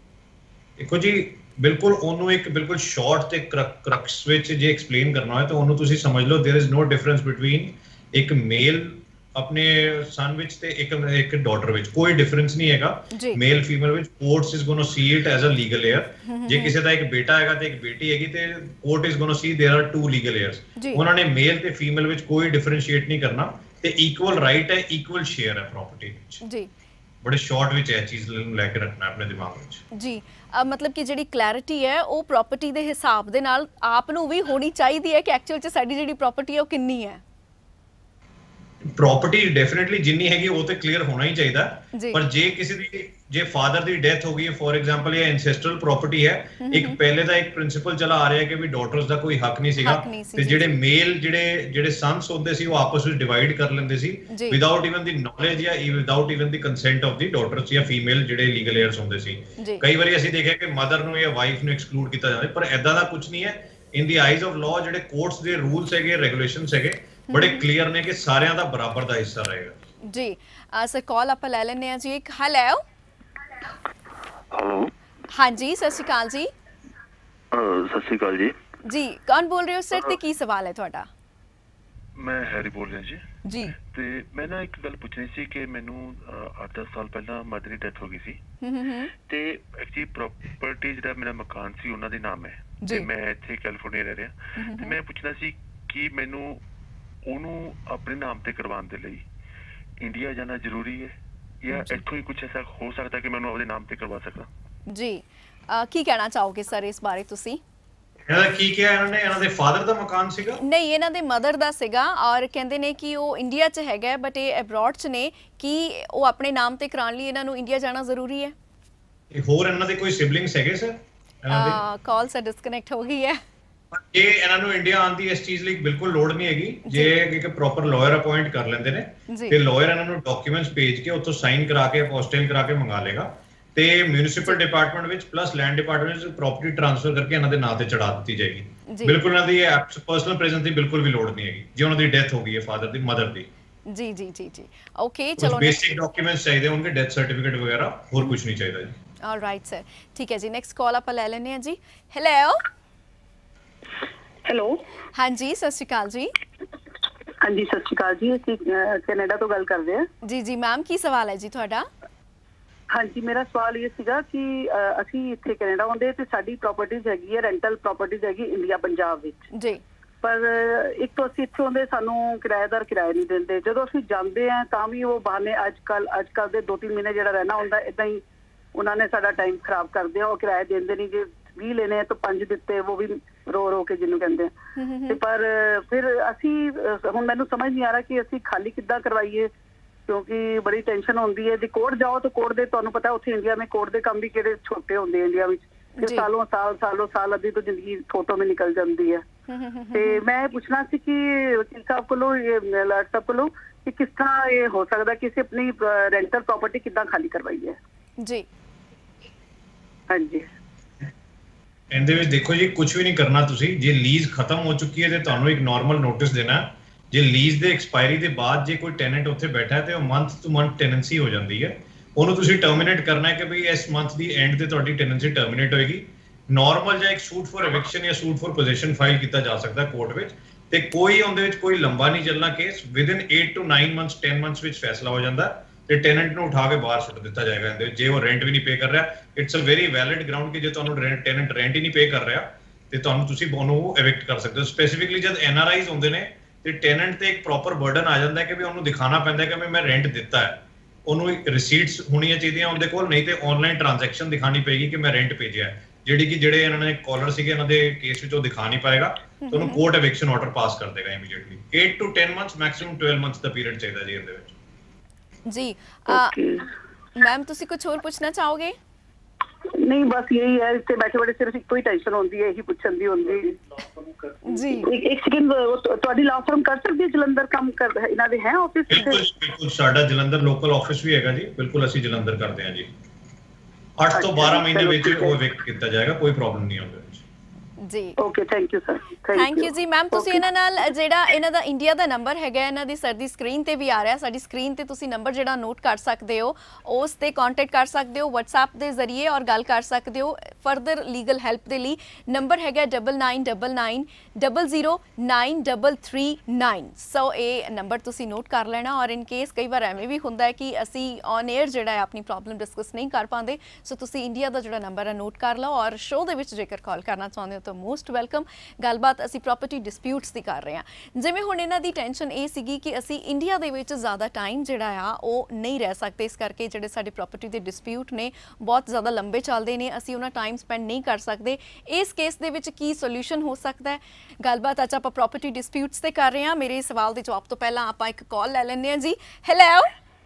ਦੇਖੋ ਜੀ, ਬਿਲਕੁਲ ਉਹਨੂੰ ਇੱਕ ਬਿਲਕੁਲ ਸ਼ਾਰਟ ਤੇ ਕਰਕਸ ਵਿੱਚ ਜੇ ਐਕਸਪਲੇਨ ਕਰਨਾ ਹੋਵੇ ਤਾਂ ਉਹਨੂੰ ਤੁਸੀਂ ਸਮਝ ਲਓ there is no difference between ਇੱਕ ਮੇਲ ਆਪਣੇ ਸਨ ਵਿੱਚ ਤੇ ਇੱਕ ਡਾਟਰ ਵਿੱਚ। ਕੋਈ ਡਿਫਰੈਂਸ ਨਹੀਂ ਹੈਗਾ ਮੇਲ ਫੀਮੇਲ ਵਿੱਚ। Courts is going to see it as a legal heir. ਜੇ ਕਿਸੇ ਦਾ ਇੱਕ ਬੇਟਾ ਹੈਗਾ ਤੇ ਇੱਕ ਬੇਟੀ ਹੈਗੀ ਤੇ court is going to see there are 2 legal heirs. ਉਹਨਾਂ ਨੇ ਮੇਲ ਤੇ ਫੀਮੇਲ ਵਿੱਚ ਕੋਈ ਡਿਫਰੈਂਸ਼ੀਏਟ ਨਹੀਂ ਕਰਨਾ ਤੇ ਇਕੁਅਲ ਰਾਈਟ ਹੈ, ਇਕੁਅਲ ਸ਼ੇਅਰ ਹੈ ਪ੍ਰਾਪਰਟੀ ਵਿੱਚ ਜੀ। ਬੜੇ ਸ਼ਾਰਟ ਵਿੱਚ ਇਹ ਚੀਜ਼ ਨੂੰ ਲੈ ਕੇ ਰੱਖਣਾ ਆਪਣੇ ਦਿਮਾਗ ਵਿੱਚ ਜੀ। ਮਤਲਬ ਕਿ ਜਿਹੜੀ ਕਲੈਰਿਟੀ ਹੈ ਉਹ ਪ੍ਰਾਪਰਟੀ ਦੇ ਹਿਸਾਬ ਦੇ ਨਾਲ ਆਪ ਨੂੰ ਵੀ ਹੋਣੀ ਚਾਹੀਦੀ ਹੈ ਕਿ ਐਕਚੁਅਲ 'ਚ ਸਾਡੀ ਜਿਹੜੀ ਪ੍ਰਾਪਰਟੀ ਹੈ ਉਹ ਕਿੰਨੀ ਹੈ। ਪ੍ਰੋਪਰਟੀ ਡੈਫੀਨਿਟਲੀ ਜਿੰਨੀ ਹੈਗੀ ਉਹ ਤੇ ਕਲੀਅਰ ਹੋਣਾ ਹੀ ਚਾਹੀਦਾ, ਪਰ ਜੇ ਕਿਸੇ ਦੀ, ਜੇ ਫਾਦਰ ਦੀ ਡੈਥ ਹੋ ਗਈ ਹੈ ਫੋਰ ਐਗਜ਼ਾਮਪਲ, ਇਹ ਐਂਸੈਸਟਰਲ ਪ੍ਰਾਪਰਟੀ ਹੈ, ਇੱਕ ਪਹਿਲੇ ਦਾ ਇੱਕ ਪ੍ਰਿੰਸੀਪਲ ਚਲਾ ਆ ਰਿਹਾ ਕਿ ਵੀ ਡਾਟਰਸ ਦਾ ਕੋਈ ਹੱਕ ਨਹੀਂ ਸੀਗਾ ਤੇ ਜਿਹੜੇ ਮੇਲ ਜਿਹੜੇ ਸਨਸ ਹੁੰਦੇ ਸੀ ਉਹ ਆਪਸ ਵਿੱਚ ਡਿਵਾਈਡ ਕਰ ਲੈਂਦੇ ਸੀ ਵਿਦਆਊਟ ਇਵਨ ਦੀ ਨੌਲੇਜ ਜਾਂ without even the consent of the daughters ਜਾਂ ਫੀਮੇਲ ਜਿਹੜੇ ਲੀਗਲ ਏਅਰਸ ਹੁੰਦੇ ਸੀ। ਕਈ ਵਾਰੀ ਅਸੀਂ ਦੇਖਿਆ ਕਿ ਮਦਰ ਨੂੰ ਜਾਂ ਵਾਈਫ ਨੂੰ ਐਕਸਕਲੂਡ ਕੀਤਾ ਜਾਂਦਾ, ਪਰ ਐਦਾਂ ਦਾ ਕੁਝ ਨਹੀਂ ਹੈ। In the eyes of law ਜਿਹੜੇ ਕੋਰਟਸ ਦੇ ਰੂਲਸ ਹੈਗੇ, ਰੈਗੂਲੇਸ਼ਨਸ ਹੈਗੇ, ਬੜੇ ਕਲੀਅਰ ਨੇ ਕਿ ਸਾਰਿਆਂ ਦਾ ਬਰਾਬਰ ਦਾ ਹਿੱਸਾ ਰਹੇਗਾ ਜੀ। ਸਰ ਕਾਲ ਆਪਾਂ ਲੈ ਲੈਣੇ ਆ ਜੀ। ਇੱਕ ਹੈਲੋ ਹਾਂਜੀ, ਸਤਿ ਸ਼੍ਰੀ ਅਕਾਲ ਜੀ। ਸਤਿ ਸ਼੍ਰੀ ਅਕਾਲ ਜੀ। ਜੀ ਕੌਣ ਬੋਲ ਰਹੇ ਹੋ ਸਰ ਤੇ ਕੀ ਸਵਾਲ ਹੈ ਤੁਹਾਡਾ? ਮੈਂ ਹੈਰੀ ਬੋਲ ਰਿਹਾ ਜੀ। ਜੀ ਤੇ ਮੈਂ ਨਾ ਇੱਕ ਗੱਲ ਪੁੱਛਣੀ ਸੀ ਕਿ ਮੈਨੂੰ 8-10 ਸਾਲ ਪਹਿਲਾਂ ਮਦਰ ਦੀ ਡੈਥ ਹੋ ਗਈ ਸੀ ਤੇ ਐਕਚੁਅਲੀ ਪ੍ਰਾਪਰਟੀ ਜਿਹੜਾ ਮੇਰਾ ਮਕਾਨ ਸੀ ਉਹਨਾਂ ਦੇ ਨਾਮ ਹੈ ਤੇ ਮੈਂ ਇੱਥੇ ਕੈਲੀਫੋਰਨੀਆ ਰਹਿ ਰਿਹਾ ਤੇ ਮੈਂ ਪੁੱਛਣਾ ਸੀ ਕਿ ਮੈਨੂੰ ਉਹਨੂੰ ਆਪਣੇ ਨਾਮ ਤੇ ਕਰਵਾਉਣ ਦੇ ਲਈ ਇੰਡੀਆ ਜਾਣਾ ਜ਼ਰੂਰੀ ਹੈ ਜਾਂ ਇੱਥੋਂ ਹੀ ਕੁਝ ਐਸਾ ਹੋ ਸਕਦਾ ਕਿ ਮੈਨੂੰ ਉਹਦੇ ਨਾਮ ਤੇ ਕਰਵਾ ਸਕਦਾ? ਜੀ ਕੀ ਕਹਿਣਾ ਚਾਹੋਗੇ ਸਰ ਇਸ ਬਾਰੇ ਤੁਸੀਂ? ਇਹਦਾ ਕੀ ਕਿਹਾ ਇਹਨਾਂ ਨੇ? ਇਹਨਾਂ ਦੇ ਫਾਦਰ ਦਾ ਮਕਾਨ ਸੀਗਾ? ਨਹੀਂ, ਇਹਨਾਂ ਦੇ ਮਦਰ ਦਾ ਸੀਗਾ ਔਰ ਕਹਿੰਦੇ ਨੇ ਕਿ ਉਹ ਇੰਡੀਆ 'ਚ ਹੈਗਾ ਬਟ ਇਹ ਅਬਰੋਡ 'ਚ ਨੇ, ਕਿ ਉਹ ਆਪਣੇ ਨਾਮ ਤੇ ਕਰਾਉਣ ਲਈ ਇਹਨਾਂ ਨੂੰ ਇੰਡੀਆ ਜਾਣਾ ਜ਼ਰੂਰੀ ਹੈ। ਹੋਰ ਇਹਨਾਂ ਦੇ ਕੋਈ ਸਿਬਲਿੰਗਸ ਹੈਗੇ ਸਰ? ਕਾਲ ਸਰ ਡਿਸਕਨੈਕਟ ਹੋ ਗਈ ਹੈ। ਜੇ ਇਹਨਾਂ ਨੂੰ ਇੰਡੀਆ ਆਉਣ ਦੀ ਇਸ ਚੀਜ਼ ਲਈ ਬਿਲਕੁਲ ਲੋੜ ਨਹੀਂ ਹੈਗੀ। ਜੇ ਇੱਕ ਪ੍ਰੋਪਰ ਲਾਇਰ ਅਪਾਇੰਟ ਕਰ ਲੈਂਦੇ ਨੇ ਤੇ ਲਾਇਰ ਇਹਨਾਂ ਨੂੰ ਡਾਕੂਮੈਂਟਸ ਭੇਜ ਕੇ ਉੱਥੋਂ ਸਾਈਨ ਕਰਾ ਕੇ ਅਪੋਸਟਾਈਲ ਕਰਾ ਕੇ ਮੰਗਾ ਲੇਗਾ ਤੇ ਮਿਊਨਿਸਿਪਲ ਡਿਪਾਰਟਮੈਂਟ ਵਿੱਚ ਪਲੱਸ ਲੈਂਡ ਡਿਪਾਰਟਮੈਂਟ ਵਿੱਚ ਪ੍ਰਾਪਰਟੀ ਟ੍ਰਾਂਸਫਰ ਕਰਕੇ ਇਹਨਾਂ ਦੇ ਨਾਂ ਤੇ ਚੜਾ ਦਿੱਤੀ ਜਾਏਗੀ। ਬਿਲਕੁਲ ਇਹਨਾਂ ਦੀ ਪਰਸਨਲ ਪ੍ਰੈਜ਼ੈਂਸ ਦੀ ਬਿਲਕੁਲ ਵੀ ਲੋੜ ਨਹੀਂ ਹੈਗੀ ਜੇ ਉਹਨਾਂ ਦੀ ਡੈਥ ਹੋ ਗਈ ਹੈ ਫਾਦਰ ਦੀ, ਮਦਰ ਦੀ। ਜੀ ਜੀ ਜੀ ਜੀ ਓਕੇ, ਚਲੋ ਬੇਸਿਕ ਡਾਕੂਮੈਂਟਸ ਚਾਹੀਦੇ ਹੋਣਗੇ, ਡੈਥ ਸਰਟੀਫਿਕੇਟ ਵਗੈਰਾ, ਹੋਰ ਕੁਝ ਨਹੀਂ ਚਾਹੀਦਾ ਜੀ। ਆਲਰਾਈਟ ਸਰ, ਠੀਕ ਹੈ ਜੀ। ਨੈਕਸਟ ਕਾਲ ਆਪਾਂ ਲੈ ਲੈਂਦੇ ਹਾਂ ਜੀ। ਹੈਲੋ ਹੈਲੋ, ਹਾਂਜੀ ਸਤਿ ਸ਼੍ਰੀ ਅਕਾਲ ਜੀ। ਹਾਂਜੀ ਸਤਿ ਸ਼੍ਰੀ ਅਕਾਲ ਜੀ, ਅਸੀਂ ਕੈਨੇਡਾ ਤੋਂ ਗੱਲ ਕਰਦੇ ਹਾਂ। ਜੀ ਜੀ ਮੈਮ, ਕੀ ਸਵਾਲ ਹੈ ਜੀ ਤੁਹਾਡਾ? ਹਾਂਜੀ, ਮੇਰਾ ਸਵਾਲ ਇਹ ਸੀਗਾ ਕਿ ਅਸੀਂ ਇੱਥੇ ਕੈਨੇਡਾ ਆਉਂਦੇ ਤੇ ਸਾਡੀ ਪ੍ਰਾਪਰਟੀਜ਼ ਹੈਗੀ ਹੈ, ਰੈਂਟਲ ਪ੍ਰਾਪਰਟੀਜ਼ ਹੈਗੀ ਇੰਡੀਆ ਪੰਜਾਬ ਵਿੱਚ ਜੀ, ਪਰ ਇੱਕ ਤਾਂ ਅਸੀਂ ਇੱਥੇ ਆਉਂਦੇ ਸਾਨੂੰ ਕਿਰਾਏਦਾਰ ਕਿਰਾਏ ਨਹੀਂ ਦਿੰਦੇ। ਜਦੋਂ ਅਸੀਂ ਜਾਂਦੇ ਹਾਂ ਤਾਂ ਵੀ ਉਹ ਬਹਾਨੇ ਅੱਜ ਕੱਲ ਦੇ 2-3 ਮਹੀਨੇ ਜਿਹੜਾ ਰਹਿਣਾ ਹੁੰਦਾ ਏਦਾਂ ਹੀ ਉਹਨਾਂ ਨੇ ਸਾਡਾ ਟਾਈਮ ਖਰਾਬ ਕਰਦੇ ਆ। ਉਹ ਕਿਰਾਏ ਦਿੰਦੇ ਨਹੀਂ, ਜੇ 20 ਲੈਣੇ ਤਾਂ 5 ਦਿੱਤੇ, ਉਹ ਵੀ ਰੋ ਕੇ ਜਿਹਨੂੰ ਕਹਿੰਦੇ ਆ। ਤੇ ਪਰ ਫਿਰ ਅਸੀਂ ਹੁਣ ਮੈਨੂੰ ਸਮਝ ਨਹੀਂ ਆ ਰਿਹਾ ਕਿ ਅਸੀਂ ਖਾਲੀ ਕਿੱਦਾਂ ਕਰਵਾਈਏ, ਕਿਉਂਕਿ ਬੜੀ ਟੈਨਸ਼ਨ ਹੁੰਦੀ ਹੈ। ਜੇ ਕੋਰਟ ਜਾਓ ਤਾਂ ਕੋਰਟ ਦੇ ਤੁਹਾਨੂੰ ਪਤਾ ਉੱਥੇ ਇੰਡੀਆ ਵਿੱਚ ਕੋਰਟ ਦੇ ਕੰਮ ਵੀ ਕਿਹੜੇ ਛੋਟੇ ਹੁੰਦੇ ਇੰਡੀਆ ਵਿੱਚ, ਸਾਲੋਂ ਸਾਲ ਅੱਧੀ ਤੋਂ ਜ਼ਿੰਦਗੀ ਫੋਟੋ ਵਿੱਚ ਨਿਕਲ ਜਾਂਦੀ ਹੈ। ਤੇ ਮੈਂ ਪੁੱਛਣਾ ਸੀ ਕਿ ਵਕੀਲ ਸਾਹਿਬ ਕੋਲੋਂ, ਲਾਟ ਸਾਹਿਬ ਕੋਲੋਂ, ਕਿ ਕਿਸ ਤਰ੍ਹਾਂ ਇਹ ਹੋ ਸਕਦਾ ਕਿ ਅਸੀਂ ਆਪਣੀ ਰੈਂਟਲ ਪ੍ਰਾਪਰਟੀ ਕਿੱਦਾਂ ਖਾਲੀ ਕਰਵਾਈਏ? ਜੀ ਹਾਂਜੀ, ਇਹਦੇ ਵਿੱਚ ਦੇਖੋ ਜੀ, ਕੁਝ ਵੀ ਨਹੀਂ ਕਰਨਾ ਤੁਸੀਂ। ਜੇ ਲੀਜ਼ ਖਤਮ ਹੋ ਚੁੱਕੀ ਹੈ ਤੇ ਤੁਹਾਨੂੰ ਇੱਕ ਨਾਰਮਲ ਨੋਟਿਸ ਦੇਣਾ। ਜੇ ਲੀਜ਼ ਦੇ ਐਕਸਪਾਇਰੀ ਦੇ ਬਾਅਦ ਜੇ ਕੋਈ ਟੈਨੈਂਟ ਉੱਥੇ ਬੈਠਾ ਹੈ ਤੇ ਉਹ ਮੰਥ ਟੂ ਮੰਥ ਟੈਨੈਂਸੀ ਹੋ ਜਾਂਦੀ ਹੈ, ਉਹਨੂੰ ਤੁਸੀਂ ਟਰਮੀਨੇਟ ਕਰਨਾ ਹੈ ਕਿ ਭਈ ਇਸ ਮੰਥ ਦੀ ਐਂਡ ਤੇ ਤੁਹਾਡੀ ਟੈਨੈਂਸੀ ਟਰਮੀਨੇਟ ਹੋਏਗੀ। ਨਾਰਮਲ ਜਾਂ ਇੱਕ ਸੂਟ ਫॉर ਐਵਿਕਸ਼ਨ ਜਾਂ ਸੂਟ ਫॉर ਪੋਜੀਸ਼ਨ ਫਾਈਲ ਕੀਤਾ ਜਾ ਸਕਦਾ ਕੋਰਟ ਵਿੱਚ, ਤੇ ਕੋਈ ਉਹਦੇ ਵਿੱਚ ਕੋਈ ਲੰਬਾ ਨਹੀਂ ਚੱਲਣਾ ਕੇਸ। ਵਿਦਿਨ 8 to 9 months 10 months ਵਿੱਚ ਫੈਸਲਾ ਹੋ ਜਾਂਦਾ ਤੇ ਟੈਨੈਂਟ ਨੂੰ ਉਠਾ ਕੇ ਬਾਹਰ ਸੁੱਟ ਦਿੱਤਾ ਜਾਏਗਾ। ਇਹਦੇ ਜੇ ਉਹ ਰੈਂਟ ਵੀ ਨਹੀਂ ਪੇ ਕਰ ਰਿਹਾ, it's a very valid ground ਕਿ ਜੇ ਤੁਹਾਨੂੰ ਟੈਨੈਂਟ ਰੈਂਟ ਹੀ ਨਹੀਂ ਪੇ ਕਰ ਰਿਹਾ ਤੇ ਤੁਹਾਨੂੰ ਤੁਸੀਂ ਉਹਨੂੰ ਐਵਿਕਟ ਕਰ ਸਕਦੇ ਹੋ। ਸਪੈਸੀਫਿਕਲੀ ਜਦ NRIs ਹੁੰਦੇ ਨੇ ਤੇ ਟੈਨੈਂਟ ਤੇ ਇੱਕ ਪ੍ਰੋਪਰ ਬਰਡਨ ਆ ਜਾਂਦਾ ਹੈ ਕਿ ਵੀ ਉਹਨੂੰ ਦਿਖਾਣਾ ਪੈਂਦਾ ਕਿ ਮੈਂ ਰੈਂਟ ਦਿੱਤਾ ਹੈ। ਉਹਨੂੰ ਰਿਸੀਟਸ ਹੋਣੀਆਂ ਚਾਹੀਦੀਆਂ ਉਹਦੇ ਕੋਲ, ਨਹੀਂ ਤੇ ਆਨਲਾਈਨ ਟ੍ਰਾਂਜੈਕਸ਼ਨ ਦਿਖਾਣੀ ਪਏਗੀ ਕਿ ਮੈਂ ਰੈਂਟ ਭੇਜਿਆ, ਜਿਹੜੀ ਕਿ ਜਿਹੜੇ ਇਹਨਾਂ ਨੇ ਕਾਲਰ ਸੀਗੇ ਇਹਨਾਂ ਦੇ ਕੇਸ ਵਿੱਚ ਉਹ ਦਿਖਾ ਨਹੀਂ ਪਾਏਗਾ। ਤੁਹਾਨੂੰ ਕੋਰਟ ਐਵਿਕਸ਼ਨ ਆਰਡਰ ਪਾਸ ਕਰ ਦੇਗਾ immediately. 8 to 10 months maximum 12 months ਦਾ ਪੀਰੀਅਡ ਚਾਹੀਦਾ ਜੀ ਇਹਦੇ ਵਿੱਚ। ਜੀ ਮੈਮ, ਤੁਸੀਂ ਕੁਝ ਹੋਰ ਪੁੱਛਣਾ ਚਾਹੋਗੇ? ਨਹੀਂ, ਬਸ ਇਹੀ ਹੈ, ਇੱਥੇ ਬੈਠੇ ਬੈਠੇ ਸਿਰਫ ਇੱਕੋ ਹੀ ਟੈਨਸ਼ਨ ਹੁੰਦੀ ਹੈ, ਇਹੀ ਪੁੱਛਣ ਦੀ ਹੁੰਦੀ ਜੀ। ਇੱਕ ਸੈਕਿੰਡ, ਤੁਹਾਡੀ ਲਾਅ ਫਰਮ ਕਰ ਸਕਦੀ ਹੈ ਜਲੰਧਰ ਕੰਮ ਕਰ, ਇਹਨਾਂ ਦੇ ਹੈ ਆਫਿਸ? ਬਿਲਕੁਲ, ਸਾਡਾ ਜਲੰਧਰ ਲੋਕਲ ਆਫਿਸ ਵੀ ਹੈਗਾ ਜੀ। ਬਿਲਕੁਲ ਅਸੀਂ ਜਲੰਧਰ ਕਰਦੇ ਹਾਂ ਜੀ। 8 ਤੋਂ 12 ਮਹੀਨੇ ਵਿੱਚ ਉਹ ਐਵਿਕਟ ਕੀਤਾ ਜਾਏਗਾ, ਕੋਈ ਪ੍ਰੋਬਲਮ ਨਹੀਂ ਆਉਂਦੀ ਜੀ। Okay, thank you sir. Thank you ਜੀ। ਮੈਮ, ਤੁਸੀਂ ਇਹਨਾਂ ਨਾਲ ਜਿਹੜਾ ਇਹਨਾਂ ਦਾ ਇੰਡੀਆ ਦਾ ਨੰਬਰ ਹੈਗਾ, ਇਹਨਾਂ ਦੀ ਸਰ ਦੀ ਸਕਰੀਨ ਤੇ ਵੀ ਆ ਰਿਹਾ, ਸਾਡੀ ਸਕਰੀਨ ਤੇ ਤੁਸੀਂ ਨੰਬਰ ਜਿਹੜਾ ਨੋਟ ਕਰ ਸਕਦੇ ਹੋ, ਉਸ ਤੇ ਕੰਟੈਕਟ ਕਰ ਸਕਦੇ ਹੋ WhatsApp ਦੇ ਜ਼ਰੀਏ ਔਰ ਗੱਲ ਕਰ ਸਕਦੇ ਹੋ ਫਰਦਰ ਲੀਗਲ ਹੈਲਪ ਦੇ ਲਈ। ਨੰਬਰ ਹੈਗਾ 9999009339। ਸੋ ਇਹ ਨੰਬਰ ਤੁਸੀਂ ਨੋਟ ਕਰ ਲੈਣਾ। ਔਰ ਇਨ ਕੇਸ ਕਈ ਵਾਰ ਐਵੇਂ ਵੀ ਹੁੰਦਾ ਹੈ ਕਿ ਅਸੀਂ ਔਨ 에ਅਰ ਜਿਹੜਾ ਹੈ ਆਪਣੀ ਪ੍ਰੋਬਲਮ ਡਿਸਕਸ ਨਹੀਂ ਕਰ ਪਾਉਂਦੇ, ਸੋ ਤੁਸੀਂ ਇੰਡੀਆ ਦਾ ਜਿਹੜਾ ਨੰਬਰ ਹੈ ਨੋਟ ਕਰ ਲਓ ਔਰ ਸ਼ੋਅ ਦੇ ਵਿੱਚ ਜੇਕਰ ਕਾਲ ਕਰਨਾ ਚਾਹੁੰਦੇ ਹੋ ਤਾਂ ਮੋਸਟ ਵੈਲਕਮ। ਗੱਲਬਾਤ ਅਸੀਂ ਪ੍ਰੋਪਰਟੀ ਡਿਸਪਿਊਟਸ ਦੀ ਕਰ ਰਹੇ ਹਾਂ। ਜਿਵੇਂ ਹੁਣ ਇਹਨਾਂ ਦੀ ਟੈਨਸ਼ਨ ਇਹ ਸੀਗੀ ਕਿ ਅਸੀਂ ਇੰਡੀਆ ਦੇ ਵਿੱਚ ਜ਼ਿਆਦਾ ਟਾਈਮ ਜਿਹੜਾ ਆ ਉਹ ਨਹੀਂ ਰਹਿ ਸਕਦੇ, ਇਸ ਕਰਕੇ ਜਿਹੜੇ ਸਾਡੇ ਪ੍ਰੋਪਰਟੀ ਦੇ ਡਿਸਪਿਊਟ ਨੇ ਬਹੁਤ ਜ਼ਿਆਦਾ ਲੰਬੇ ਚੱਲਦੇ ਨੇ, ਅਸੀਂ ਉਹਨਾਂ ਟਾਈਮ ਸਪੈਂਡ ਨਹੀਂ ਕਰ ਸਕਦੇ। ਇਸ ਕੇਸ ਦੇ ਵਿੱਚ ਕੀ ਸੋਲੂਸ਼ਨ ਹੋ ਸਕਦਾ ਹੈ? ਗੱਲਬਾਤ ਅੱਜ ਆਪਾਂ ਪ੍ਰੋਪਰਟੀ ਡਿਸਪਿਊਟਸ ਤੇ ਕਰ ਰਹੇ ਹਾਂ। ਮੇਰੇ ਸਵਾਲ ਦੇ ਜਵਾਬ ਤੋਂ ਪਹਿਲਾਂ ਆਪਾਂ ਇੱਕ ਕਾਲ ਲੈ ਲੈਂਦੇ ਹਾਂ ਜੀ। ਹੈਲੋ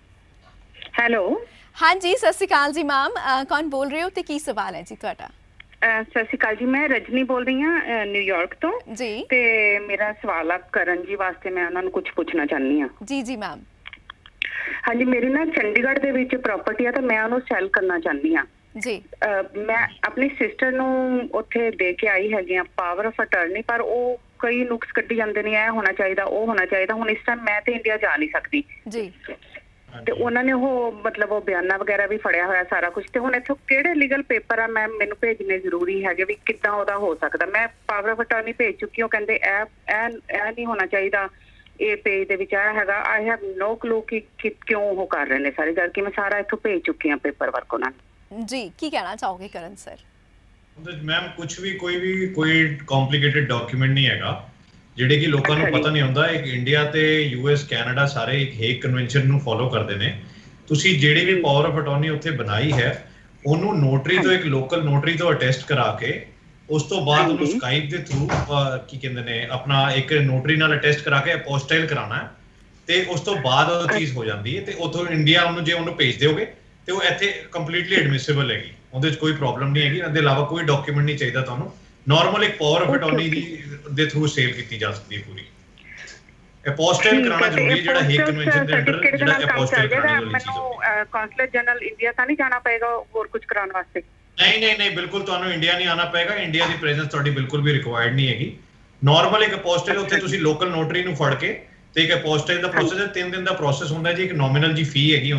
ਹਾਂਜੀ, ਸਤਿ ਸ਼੍ਰੀ ਅਕਾਲ ਜੀ ਮੈਮ, ਕੌਣ ਬੋਲ ਰਹੇ ਹੋ ਤੇ ਕੀ ਸਵਾਲ ਹੈ ਜੀ ਤੁਹਾਡਾ? ਸਤਿ ਸ਼੍ਰੀ ਅਕਾਲ ਜੀ, ਮੈਂ ਰਜਨੀ ਬੋਲ ਰਹੀ ਹਾਂ ਨਿਊਯਾਰਕ ਤੋਂ ਜੀ। ਤੇ ਮੇਰਾ ਸਵਾਲ ਆ ਕਰਨ ਜੀ ਵਾਸਤੇ, ਮੈਂ ਉਹਨਾਂ ਨੂੰ ਕੁਝ ਪੁੱਛਣਾ ਚਾਹੁੰਦੀ ਹਾਂ। ਜੀ ਜੀ ਮੈਮ। ਹਾਂਜੀ, ਮੇਰੀ ਨਾ ਚੰਡੀਗੜ੍ਹ ਦੇ ਵਿੱਚ ਪ੍ਰਾਪਰਟੀ ਆ ਤੇ ਮੈਂ ਉਹਨੂੰ ਸੈਲ ਕਰਨਾ ਚਾਹੁੰਦੀ ਹਾਂ ਜੀ। ਮੈਂ ਆਪਣੀ ਸਿਸਟਰ ਨੂੰ ਉੱਥੇ ਦੇ ਕੇ ਆਈ ਹੈਗੀ ਆ ਪਾਵਰ ਆਫ ਅਟਰਨੀ, ਪਰ ਉਹ ਕਈ ਨੁਕਸ ਕੱਢੀ ਜਾਂਦੇ ਨੇ, ਇਹ ਹੋਣਾ ਚਾਹੀਦਾ, ਉਹ ਹੋਣਾ ਚਾਹੀਦਾ। ਹੁਣ ਇਸ ਟਾਈਮ ਮੈਂ ਤੇ ਇੰਡੀਆ ਜਾ ਨਹੀਂ ਸਕਦੀ ਜੀ, ਤੇ ਉਹਨਾਂ ਨੇ ਉਹ ਮਤਲਬ ਉਹ ਬਿਆਨਾ ਵਗੈਰਾ ਵੀ ਫੜਿਆ ਹੋਇਆ ਸਾਰਾ ਕੁਝ। ਤੇ ਹੁਣ ਇੱਥੋਂ ਕਿਹੜੇ ਲੀਗਲ ਪੇਪਰ ਆ ਮੈਨੂੰ ਭੇਜਣੇ ਜ਼ਰੂਰੀ ਹੈਗੇ, ਵੀ ਕਿੱਦਾਂ ਉਹਦਾ ਹੋ ਸਕਦਾ? ਮੈਂ ਪਾਵਰ ਆਫ ਅਟਰਨੀ ਭੇਜ ਚੁੱਕੀ, ਉਹ ਕਹਿੰਦੇ ਇਹ ਨਹੀਂ ਹੋਣਾ ਚਾਹੀਦਾ, ਇਹ ਪੇਜ ਦੇ ਵਿੱਚ ਆਇਆ ਹੈਗਾ। ਆਈ ਹੈਵ ਨੋ ਕਲੂ ਕਿ ਕਿਉਂ ਉਹ ਕਰ ਰਹੇ ਨੇ ਸਾਰੀ ਗੱਲ, ਕਿ ਮੈਂ ਸਾਰਾ ਇੱਥੋਂ ਭੇਜ ਚੁੱਕੀ ਹਾਂ ਪੇਪਰ ਵਰਕ ਉਹਨਾਂ ਨੂੰ। ਜੀ, ਕੀ ਕਹਿਣਾ ਚਾਹੋਗੇ ਕਰਨ ਸਰ? ਮੈਮ, ਕੁਝ ਵੀ ਕੋਈ ਕੰਪਲਿਕੇਟਡ ਡਾਕੂਮੈਂਟ ਨਹੀਂ ਹੈਗਾ ਜਿਹੜੇ ਕਿ ਲੋਕਾਂ ਨੂੰ ਪਤਾ ਨਹੀਂ ਹੁੰਦਾ। ਇੱਕ ਇੰਡੀਆ ਤੇ US ਕੈਨੇਡਾ ਸਾਰੇ ਇੱਕ ਹੇਗ ਕਨਵੈਨਸ਼ਨ ਨੂੰ ਫੋਲੋ ਕਰਦੇ ਨੇ। ਤੁਸੀਂ ਜਿਹੜੀ ਵੀ ਪਾਵਰ ਆਫ ਅਟਾਰਨੀ ਉੱਥੇ ਬਣਾਈ ਹੈ ਉਹਨੂੰ ਨੋਟਰੀ ਤੋਂ, ਇੱਕ ਲੋਕਲ ਨੋਟਰੀ ਤੋਂ ਅਟੈਸਟ ਕਰਾ ਕੇ, ਉਸ ਤੋਂ ਬਾਅਦ ਉਹਨੂੰ ਸਕਾਈਪ ਦੇ ਥਰੂ ਕੀ ਕਹਿੰਦੇ ਨੇ ਆਪਣਾ ਇੱਕ ਨੋਟਰੀ ਨਾਲ ਅਟੈਸਟ ਕਰਾ ਕੇ ਅਪੋਸਟਾਈਲ ਕਰਾਉਣਾ ਹੈ ਤੇ ਉਸ ਤੋਂ ਬਾਅਦ ਉਹ ਚੀਜ਼ ਹੋ ਜਾਂਦੀ ਹੈ। ਤੇ ਉਥੋਂ ਇੰਡੀਆ ਉਹਨੂੰ ਜੇ ਉਹਨੂੰ ਭੇਜ ਦਿਓਗੇ ਤੇ ਉਹ ਇੱਥੇ ਕੰਪਲੀਟਲੀ ਐਡਮਿਸਿਬਲ ਹੈਗੀ, ਉਹਦੇ ਵਿੱਚ ਕੋਈ ਪ੍ਰੋਬਲਮ ਨਹੀਂ ਹੈਗੀ। ਇਹਦੇ ਇਲਾਵਾ ਕੋਈ ਡਾਕੂਮੈਂਟ ਨਹੀਂ ਚਾਹੀਦਾ ਤੁਹਾਨੂੰ। ਨਾਰਮਲ ਇੱਕ ਪਾਵਰ ਆਫ ਅਟਾਰਨੀ ਦੇ ਥਰੂ ਸੇਲ ਕੀਤੀ ਜਾ ਸਕਦੀ ਹੈ ਪੂਰੀ। ਅਪੋਸਟਾਈਲ ਕਰਾਉਣਾ ਜ਼ਰੂਰੀ ਹੈ, ਜਿਹੜਾ ਹੇਗ ਕਨਵੈਨਸ਼ਨ ਦੇ ਅੰਡਰ ਜਿਹੜਾ ਅਪੋਸਟਾਈਲ ਕਰਾਉਣਾ ਵਾਲੀ ਚੀਜ਼ ਹੈ। ਮੈਨੂੰ ਕੌਂਸਲਰ ਜਨਰਲ ਇੰਡੀਆ ਤਾਂ ਨਹੀਂ ਜਾਣਾ ਪਏਗਾ ਹੋਰ ਕੁਝ ਕਰਾਉਣ ਵਾਸਤੇ? ਨਹੀਂ, ਬਿਲਕੁਲ ਤੁਹਾਨੂੰ ਇੰਡੀਆ ਨਹੀਂ ਆਉਣਾ ਪਏਗਾ। ਇੰਡੀਆ ਦੀ ਪ੍ਰੈਜ਼ੈਂਸ ਤੁਹਾਡੀ ਬਿਲਕੁਲ ਵੀ ਰਿਕੁਆਇਰਡ ਨਹੀਂ ਹੈਗੀ। ਨਾਰਮਲ ਇੱਕ ਅਪੋਸਟਾਈਲ ਉੱਥੇ ਤੁਸੀਂ ਲੋਕਲ ਨੋਟਰੀ ਨੂੰ ਫੜ ਕੇ ਤੇ ਇੱਕ ਅਪੋਸਟਾਈਲ ਦਾ ਪ੍ਰੋਸੈਸ ਹੈ, 3 ਦਿਨ ਦਾ ਪ੍ਰੋਸੈਸ ਹੁੰਦਾ ਜੀ। ਇੱਕ ਨੋਮੀਨਲ ਜੀ ਫੀ ਹੈਗੀ ਹੁੰਦੀ,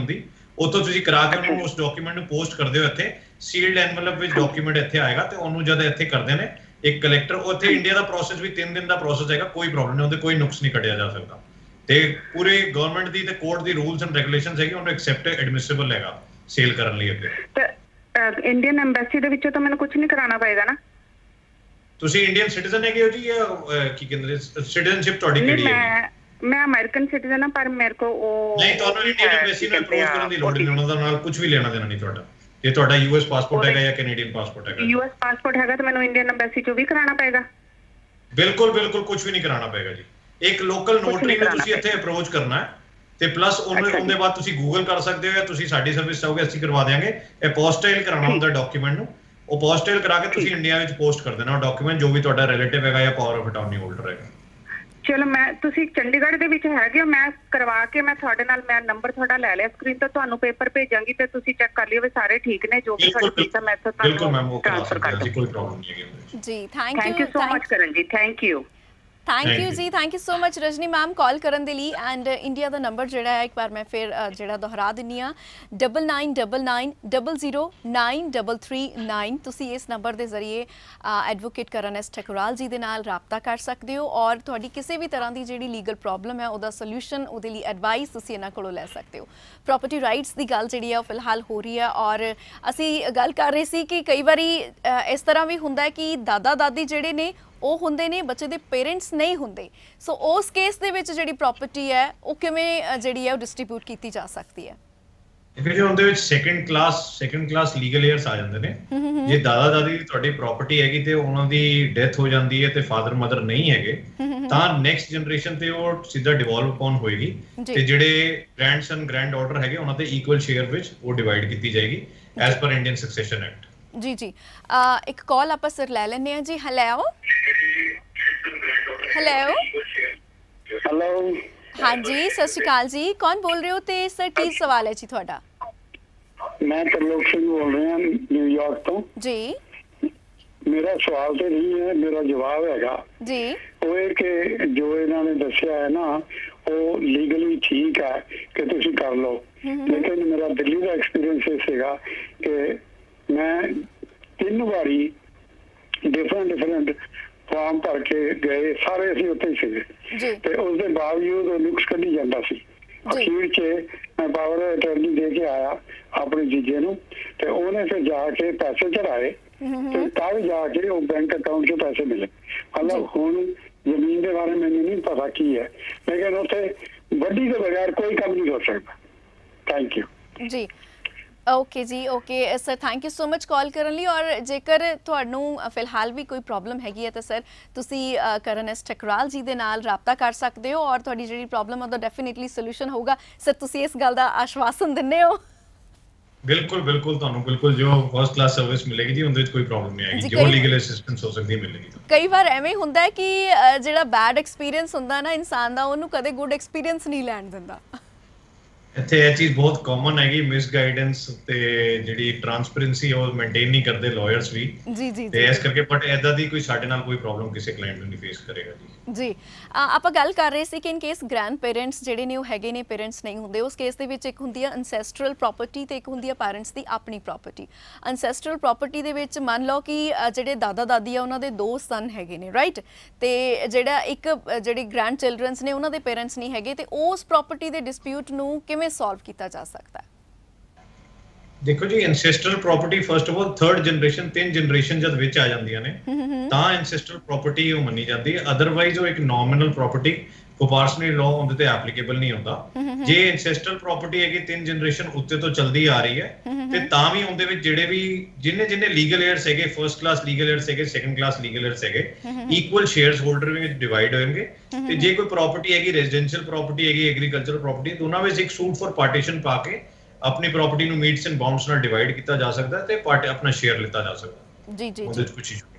ਉਤੋਂ ਤੁਸੀਂ ਕਰਾ ਕੇ ਉਹਨੂੰ ਉਸ ਡਾਕੂਮੈਂਟ ਨੂੰ ਪੋਸਟ ਕਰਦੇ ਹੋ ਇੱਥੇ ਸੀਲਡ ਐਨਵਲਪ ਵਿੱਚ ਡਾਕੂਮੈਂਟ ਇੱਥੇ ਆਏਗਾ ਤੇ ਉਹਨੂੰ ਜਦ ਇੱਥੇ ਕਰਦੇ ਨੇ ਇੱਕ ਕਲੈਕਟਰ ਉੱਥੇ ਇੰਡੀਆ ਦਾ ਪ੍ਰੋਸੈਸ ਵੀ 3 ਦਿਨ ਦਾ ਪ੍ਰੋਸੈਸ ਹੈਗਾ ਕੋਈ ਪ੍ਰੋਬਲਮ ਨਹੀਂ ਉਹਦੇ ਕੋਈ ਨੁਕਸ ਨਹੀਂ ਕੱਢਿਆ ਜਾ ਸਕਦਾ ਤੇ ਪੂਰੇ ਗਵਰਨਮੈਂਟ ਦੀ ਤੇ ਕੋਰਟ ਦੀ ਰੂਲਸ ਐਂਡ ਰੈਗੂਲੇਸ਼ਨਸ ਹੈਗੇ ਉਹਨੂੰ ਐਕਸੈਪਟ ਐਡਮਿਸਿਬਲ ਹੈਗਾ ਸੇਲ ਕਰਨ ਲਈ ਅੱਗੇ ਤੇ ਇੰਡੀਅਨ ਐਮਬੈਸੀ ਦੇ ਵਿੱਚੋਂ ਤਾਂ ਮੈਨੂੰ ਕੁਝ ਨਹੀਂ ਕਰਾਉਣਾ ਪਏਗਾ ਨਾ ਤੁਸੀਂ ਇੰਡੀਅਨ ਸਿਟੀਜ਼ਨ ਹੈਗੇ ਹੋ ਜੀ ਜਾਂ ਕੀ ਕਹਿੰਦੇ ਸਿਟੀਜ਼ਨਸ਼ਿਪ ਤੁਹਾਡੀ ਕਿਹੜੀ ਹੈ ਮੈਂ ਅਮਰੀਕਨ ਸਿਟੀਜ਼ਨ ਹਾਂ ਪਰ ਮੇਰੇ ਕੋ ਉਹ ਨਹੀਂ ਤੁਹਾਨੂੰ ਇੰਡੀਅਨ ਐਮਬੈਸੀ ਨੂੰ ਅਪਰੋਚ ਕਰਨ ਦੀ ਲੋੜ ਨਹੀਂ ਉਹਨਾਂ ਦਾ ਨਾਲ ਕੁਝ ਵੀ ਲੈਣਾ ਦੇਣਾ ਨਹੀਂ ਤੁਹਾਡਾ ਜੇ ਤੁਹਾਡਾ ਯੂਐਸ ਪਾਸਪੋਰਟ ਹੈਗਾ ਜਾਂ ਕੈਨੇਡੀਅਨ ਪਾਸਪੋਰਟ ਹੈਗਾ ਯੂਐਸ ਪਾਸਪੋਰਟ ਹੈਗਾ ਤਾਂ ਮੈਨੂੰ ਇੰਡੀਅਨ ਐਮਬੈਸੀ ਚੋਂ ਵੀ ਕਰਾਉਣਾ ਪਏਗਾ ਬਿਲਕੁਲ ਬਿਲਕੁਲ ਕੁਝ ਵੀ ਨਹੀਂ ਕਰਾਉਣਾ ਪਏਗਾ ਜੀ ਇੱਕ ਲੋਕਲ ਨੋਟਰੀ ਨੂੰ ਤੁਸੀਂ ਇੱਥੇ ਅਪਰੋਚ ਕਰਨਾ ਹੈ ਤੇ ਪਲੱਸ ਉਹਦੇ ਬਾਅਦ ਤੁਸੀਂ ਗੂਗਲ ਕਰ ਸਕਦੇ ਹੋ ਜਾਂ ਤੁਸੀਂ ਸਾਡੀ ਸਰਵਿਸ ਚਾਹੋਗੇ ਅਸੀਂ ਕਰਵਾ ਦੇਵਾਂਗੇ ਇਹ ਪੋਸਟੇਲ ਕਰਾਉਣਾ ਹੁੰਦਾ ਡਾਕੂਮੈਂਟ ਨੂੰ ਉਹ ਪੋਸਟੇਲ ਕਰਾ ਕੇ ਤੁਸੀਂ ਇੰਡੀਆ ਵਿੱਚ ਪੋਸਟ ਕਰ ਦੇਣਾ ਉਹ ਡਾਕੂਮੈਂਟ ਜੋ ਵੀ ਤੁਹਾਡਾ ਰਿਲੇਟਿਵ ਹੈਗਾ ਜਾਂ ਪਾਵਰ ਆਫ ਅਟਾਰਨੀ ਹੋਲਡਰ ਹੈਗਾ ਚਲੋ ਮੈਂ ਤੁਸੀਂ ਚੰਡੀਗੜ੍ਹ ਦੇ ਵਿੱਚ ਹੈਗੇ ਹੋ ਮੈਂ ਕਰਵਾ ਕੇ ਮੈਂ ਤੁਹਾਡੇ ਨਾਲ ਮੈਂ ਨੰਬਰ ਤੁਹਾਡਾ ਲੈ ਲਿਆ ਸਕਰੀਨ ਤੋਂ ਤੁਹਾਨੂੰ ਪੇਪਰ ਭੇਜਾਂਗੀ ਤੇ ਤੁਸੀਂ ਚੈੱਕ ਕਰ ਲਿਓ ਵੀ ਸਾਰੇ ਠੀਕ ਨੇ ਜੋ ਵੀ ਤੁਹਾਡੀ ਫੀਸ ਹੈ ਮੈਂ ਤੁਹਾਨੂੰ ਟ੍ਰਾਂਸਫਰ ਕਰ ਦੂੰਗੀ ਕੋਈ ਪ੍ਰੋਬਲਮ ਨਹੀਂ ਹੈਗੀ ਜੀ thank you so much Karan ਜੀ ਥੈਂਕ ਯੂ ਜੀ thank you so much Rajni ma'am call ਕਰਨ ਦੇ ਲਈ ਐਂਡ ਇੰਡੀਆ ਦਾ ਨੰਬਰ ਜਿਹੜਾ ਹੈ ਇੱਕ ਵਾਰ ਮੈਂ ਫਿਰ ਜਿਹੜਾ ਦੁਹਰਾ ਦਿੰਨੀ ਆ 9999009339 ਤੁਸੀਂ ਇਸ ਨੰਬਰ ਦੇ ਜ਼ਰੀਏ ਐਡਵੋਕੇਟ ਕਰਨ ਐਸ ਠਕੁਰਾਲ ਜੀ ਦੇ ਨਾਲ ਰਾਬਤਾ ਕਰ ਸਕਦੇ ਹੋ ਔਰ ਤੁਹਾਡੀ ਕਿਸੇ ਵੀ ਤਰ੍ਹਾਂ ਦੀ ਜਿਹੜੀ ਲੀਗਲ ਪ੍ਰੋਬਲਮ ਹੈ ਉਹਦਾ ਸੋਲੂਸ਼ਨ ਉਹਦੇ ਲਈ ਐਡਵਾਈਸ ਤੁਸੀਂ ਇਹਨਾਂ ਕੋਲੋਂ ਲੈ ਸਕਦੇ ਹੋ ਪ੍ਰੋਪਰਟੀ ਰਾਈਟਸ ਦੀ ਗੱਲ ਜਿਹੜੀ ਆ ਉਹ ਫਿਲਹਾਲ ਹੋ ਰਹੀ ਹੈ ਔਰ ਅਸੀਂ ਗੱਲ ਕਰ ਰਹੇ ਸੀ ਕਿ ਕਈ ਵਾਰੀ ਇਸ ਤਰ੍ਹਾਂ ਵੀ ਹੁੰਦਾ ਹੈ ਕਿ ਦਾਦਾ ਦਾਦੀ ਜਿਹੜੇ ਨੇ ਉਹ ਹੁੰਦੇ ਨੇ ਬੱਚੇ ਦੇ ਪੇਰੈਂਟਸ ਨਹੀਂ ਹੁੰਦੇ ਸੋ ਉਸ ਕੇਸ ਦੇ ਵਿੱਚ ਜਿਹੜੀ ਪ੍ਰਾਪਰਟੀ ਹੈ ਉਹ ਕਿਵੇਂ ਜਿਹੜੀ ਹੈ ਉਹ ਡਿਸਟ੍ਰੀਬਿਊਟ ਕੀਤੀ ਜਾ ਸਕਦੀ ਹੈ ਫਿਰ ਜੇ ਉਹਦੇ ਵਿੱਚ ਸੈਕੰਡ ਕਲਾਸ ਲੀਗਲ ਏਅਰਸ ਆ ਜਾਂਦੇ ਨੇ ਜੇ ਦਾਦਾ ਦਾਦੀ ਦੀ ਤੁਹਾਡੀ ਪ੍ਰਾਪਰਟੀ ਹੈਗੀ ਤੇ ਉਹਨਾਂ ਦੀ ਡੈਥ ਹੋ ਜਾਂਦੀ ਹੈ ਤੇ ਫਾਦਰ ਮਦਰ ਨਹੀਂ ਹੈਗੇ ਤਾਂ ਨੈਕਸਟ ਜਨਰੇਸ਼ਨ ਤੇ ਉਹ ਸਿੱਧਾ ਡਿਵੋਲਵ ਅਪਨ ਹੋਏਗੀ ਤੇ ਜਿਹੜੇ ਗ੍ਰੈਂਡਸਨ ਗ੍ਰੈਂਡ ਡਾਟਰ ਹੈਗੇ ਉਹਨਾਂ ਦੇ ਇਕੁਅਲ ਸ਼ੇਅਰ ਵਿੱਚ ਉਹ ਡਿਵਾਈਡ ਕੀਤੀ ਜਾਏਗੀ as per Indian secession act ਜੀ ਇੱਕ ਕਾਲ ਆਪਾਂ ਸਰ ਲੈ ਲੈਂਦੇ ਹਾਂ ਜੀ ਹੈਲੋ ਹਾਂਜੀ ਸਤਿ ਸ਼੍ਰੀ ਅਕਾਲ ਜੀ ਕੌਣ ਬੋਲ ਰਹੇ ਹੋ ਤੇ ਸਰ ਕੀ ਸਵਾਲ ਹੈ ਜੀ ਤੁਹਾਡਾ ਮੈਂ ਤਰਲੋਕ ਸਿੰਘ ਬੋਲ ਰਿਹਾ ਨਿਊਯਾਰਕ ਤੋਂ ਜੀ ਮੇਰਾ ਸਵਾਲ ਤੇ ਨਹੀਂ ਹੈ ਮੇਰਾ ਜਵਾਬ ਹੈਗਾ ਜੀ ਉਹ ਇਹ ਕਿ ਜੋ ਇਹਨਾਂ ਨੇ ਦੱਸਿਆ ਹੈ ਨਾ ਉਹ ਲੀਗਲੀ ਠੀਕ ਹੈ ਕਿ ਤੁਸੀਂ ਕਰ ਲਓ ਲੇਕਿਨ ਮੇਰਾ ਦਿੱਲੀ ਦਾ ਐਕਸਪੀਰੀਅੰਸ ਇਹ ਸੀਗਾ ਕਿ ਮੈਂ 3 ਵਾਰੀ ਡਿਫਰੈਂਟ ਫਾਰਮ ਭਰ ਕੇ ਗਏ ਸਾਰੇ ਅਸੀਂ ਉੱਥੇ ਸੀਗੇ ਤੇ ਉਸ ਦੇ ਬਾਵਜੂਦ ਉਹ ਨੁਕਸ ਕੱਢੀ ਜਾਂਦਾ ਸੀ ਅਖੀਰ 'ਚ ਮੈਂ ਪਾਵਰ ਆਫ ਅਟਾਰਨੀ ਦੇ ਕੇ ਆਇਆ ਆਪਣੇ ਜੀਜੇ ਨੂੰ ਤੇ ਉਹਨੇ ਫਿਰ ਜਾ ਕੇ ਪੈਸੇ ਚੜਾਏ ਤੇ ਤਾਂ ਜਾ ਕੇ ਉਹ ਬੈਂਕ ਅਕਾਊਂਟ 'ਚ ਪੈਸੇ ਮਿਲੇ ਮਤਲਬ ਹੁਣ ਜ਼ਮੀਨ ਦੇ ਬਾਰੇ ਮੈਨੂੰ ਨਹੀਂ ਪਤਾ ਕੀ ਹੈ ਲੇਕਿਨ ਉੱਥੇ ਵੱਡੀ ਤੋਂ ਬਗੈਰ ਕੋਈ ਕੰਮ ਨਹੀਂ ਹੋ ਸਕਦਾ ਥੈਂਕ ਯੂ ਜੀ ਓਕੇ ਜੀ okay sir thank you so much call ਕਰਨ ਲਈ ਔਰ ਜੇਕਰ ਤੁਹਾਨੂੰ ਫਿਲਹਾਲ ਵੀ ਕੋਈ ਪ੍ਰੋਬਲਮ ਹੈਗੀ ਹੈ ਤਾਂ ਸਰ ਤੁਸੀਂ ਕਰਨ ਐਸ ਠਕੁਰਾਲ ਜੀ ਦੇ ਨਾਲ ਰਾਬਤਾ ਕਰ ਸਕਦੇ ਹੋ ਔਰ ਤੁਹਾਡੀ ਜਿਹੜੀ ਪ੍ਰੋਬਲਮ ਉਹਦਾ ਡੈਫੀਨਿਟਲੀ ਸੋਲੂਸ਼ਨ ਹੋਊਗਾ ਸਰ ਤੁਸੀਂ ਇਸ ਗੱਲ ਦਾ ਆਸ਼ਵਾਸਨ ਦਿੰਦੇ ਹੋ ਬਿਲਕੁਲ ਤੁਹਾਨੂੰ ਬਿਲਕੁਲ ਜੋ ਫਰਸਟ ਕਲਾਸ ਸਰਵਿਸ ਮਿਲੇਗੀ ਜੀ ਉਹਦੇ ਵਿੱਚ ਕੋਈ ਪ੍ਰੋਬਲਮ ਨਹੀਂ ਆਏਗੀ ਜੋ ਲੀਗਲ ਅਸਿਸਟੈਂਸ ਹੋ ਸਕਦੀ ਮਿਲੇਗੀ ਕਈ ਵਾਰ ਐਵੇਂ ਹੁੰਦਾ ਹੈ ਕਿ ਜਿਹੜਾ ਬੈਡ ਐਕਸਪੀਰੀਅੰਸ ਹੁੰਦਾ ਨਾ ਇਨਸਾਨ ਦਾ ਉਹਨੂੰ ਕਦੇ ਗੁੱਡ ਐਕਸਪੀਰੀਅੰਸ ਨਹੀਂ ਲੈਣ ਦਿੰਦਾ ਇੱਥੇ ਇਹ ਚੀਜ਼ ਬਹੁਤ ਕਾਮਨ ਹੈਗੀ ਮਿਸ ਗਾਈਡੈਂਸ ਤੇ ਜਿਹੜੀ ਟ੍ਰਾਂਸਪੇਰੈਂਸੀ ਉਹ ਮੇਨਟੇਨ ਨਹੀਂ ਕਰਦੇ ਲਾਇਰਸ ਵੀ ਜੀ ਤੇ ਇਸ ਕਰਕੇ ਬਟ ਐਦਾਂ ਦੀ ਕੋਈ ਸਾਡੇ ਨਾਲ ਕੋਈ ਪ੍ਰੋਬਲਮ ਕਿਸੇ ਕਲਾਇੰਟ ਨੂੰ ਨਹੀਂ ਫੇਸ ਕਰੇਗਾ ਜੀ ਆਪਾਂ ਗੱਲ ਕਰ ਰਹੇ ਸੀ ਕਿ ਇਨ ਕੇਸ ਗ੍ਰੈਂਡ ਪੇਰੈਂਟਸ ਜਿਹੜੇ ਨੇ ਉਹ ਹੈਗੇ ਨੇ ਪੇਰੈਂਟਸ ਨਹੀਂ ਹੁੰਦੇ ਉਸ ਕੇਸ ਦੇ ਵਿੱਚ ਇੱਕ ਹੁੰਦੀ ਹੈ ਐਂਸੈਸਟਰਲ ਪ੍ਰਾਪਰਟੀ ਤੇ ਇੱਕ ਹੁੰਦੀ ਹੈ ਪੈਰੈਂਟਸ ਦੀ ਆਪਣੀ ਪ੍ਰਾਪਰਟੀ ਐਂਸੈਸਟਰਲ ਪ੍ਰਾਪਰਟੀ ਦੇ ਵਿੱਚ ਮੰਨ ਲਓ ਕਿ ਜਿਹੜੇ ਦਾਦਾ ਦਾਦੀ ਆ ਉਹਨਾਂ ਦੇ 2 ਸਨ ਹੈਗੇ ਨੇ ਰਾਈਟ ਤੇ ਜਿਹੜਾ ਇੱਕ ਜਿਹੜੀ ਗ੍ਰੈਂਡ ਚਿਲਡਰਨਸ ਨੇ ਉਹਨਾਂ ਦੇ ਪੇਰੈਂਟਸ ਨਹੀਂ ਹੈਗੇ ਤੇ ਉਸ ਪ੍ਰਾਪਰਟੀ ਦੇ ਡਿਸਪਿਊਟ ਨੂੰ ਕਿਵੇਂ ਸੋਲਵ ਕੀਤਾ ਜਾ ਸਕਦਾ ਹੈ ਦੇਖੋ ਜੀ ancestral property first of all 3rd generation 3 generation ਜਦ ਵਿੱਚ ਆ ਜਾਂਦੀਆਂ ਨੇ ਤਾਂ ਐਂਸੈਸਟਰਲ ਪ੍ਰਾਪਰਟੀ ਉਹ ਮੰਨੀ ਜਾਂਦੀ ਹੈ ਅਦਰਵਾਈਜ਼ ਉਹ ਇੱਕ ਨੋਮੀਨਲ ਪ੍ਰਾਪਰਟੀ ਪ੍ਰੋਪੋਰਸ਼ਨਲ ਲਾਅ ਉਹਦੇ ਤੇ ਐਪਲੀਕੇਬਲ ਨਹੀਂ ਹੁੰਦਾ ਜੇ ਐਂਸੈਸਟਰਲ ਪ੍ਰਾਪਰਟੀ ਹੈਗੀ 3 ਜਨਰੇਸ਼ਨ ਉੱਤੇ ਤੋਂ ਚੱਲਦੀ ਆ ਰਹੀ ਹੈ ਤੇ ਤਾਂ ਵੀ ਉਹਦੇ ਵਿੱਚ ਜਿਹੜੇ ਵੀ ਜਿੰਨੇ ਲੀਗਲ ਏਅਰਸ ਹੈਗੇ ਫਰਸਟ ਕਲਾਸ ਲੀਗਲ ਏਅਰਸ ਹੈਗੇ ਸੈਕੰਡ ਕਲਾਸ ਲੀਗਲ ਏਅਰਸ ਹੈਗੇ ਇਕੁਅਲ ਸ਼ੇਅਰਸ ਹੋਲਡਰ ਵਿੱਚ ਡਿਵਾਈਡ ਹੋਣਗੇ ਤੇ ਜੇ ਕੋਈ ਪ੍ਰਾਪਰਟੀ ਹੈਗੀ ਰੈਜ਼ੀਡੈਂਸ਼ੀਅਲ ਪ੍ਰਾਪਰਟੀ ਹੈਗੀ ਐਗਰੀਕਲਚਰਲ ਪ੍ਰਾਪਰਟੀ ਦੋਨਾਂ ਵਿੱਚ ਇੱਕ ਸੂਟ ਫॉर ਪਾਰਟੀਸ਼ਨ ਪਾ ਕੇ ਆਪਣੀ ਪ੍ਰਾਪਰਟੀ ਨੂੰ ਮੀਟਸ ਐਂਡ ਬਾਉਂਡਸ ਨਾਲ ਡਿਵਾਈਡ ਕੀਤਾ ਜਾ ਸਕਦਾ ਤੇ ਆਪਣਾ ਸ਼ੇਅਰ ਲਿੱਤਾ ਜਾ ਸਕਦਾ ਜੀ ਉਹਦੇ ਵਿੱਚ ਕੁਝ ਇਸ਼ੂ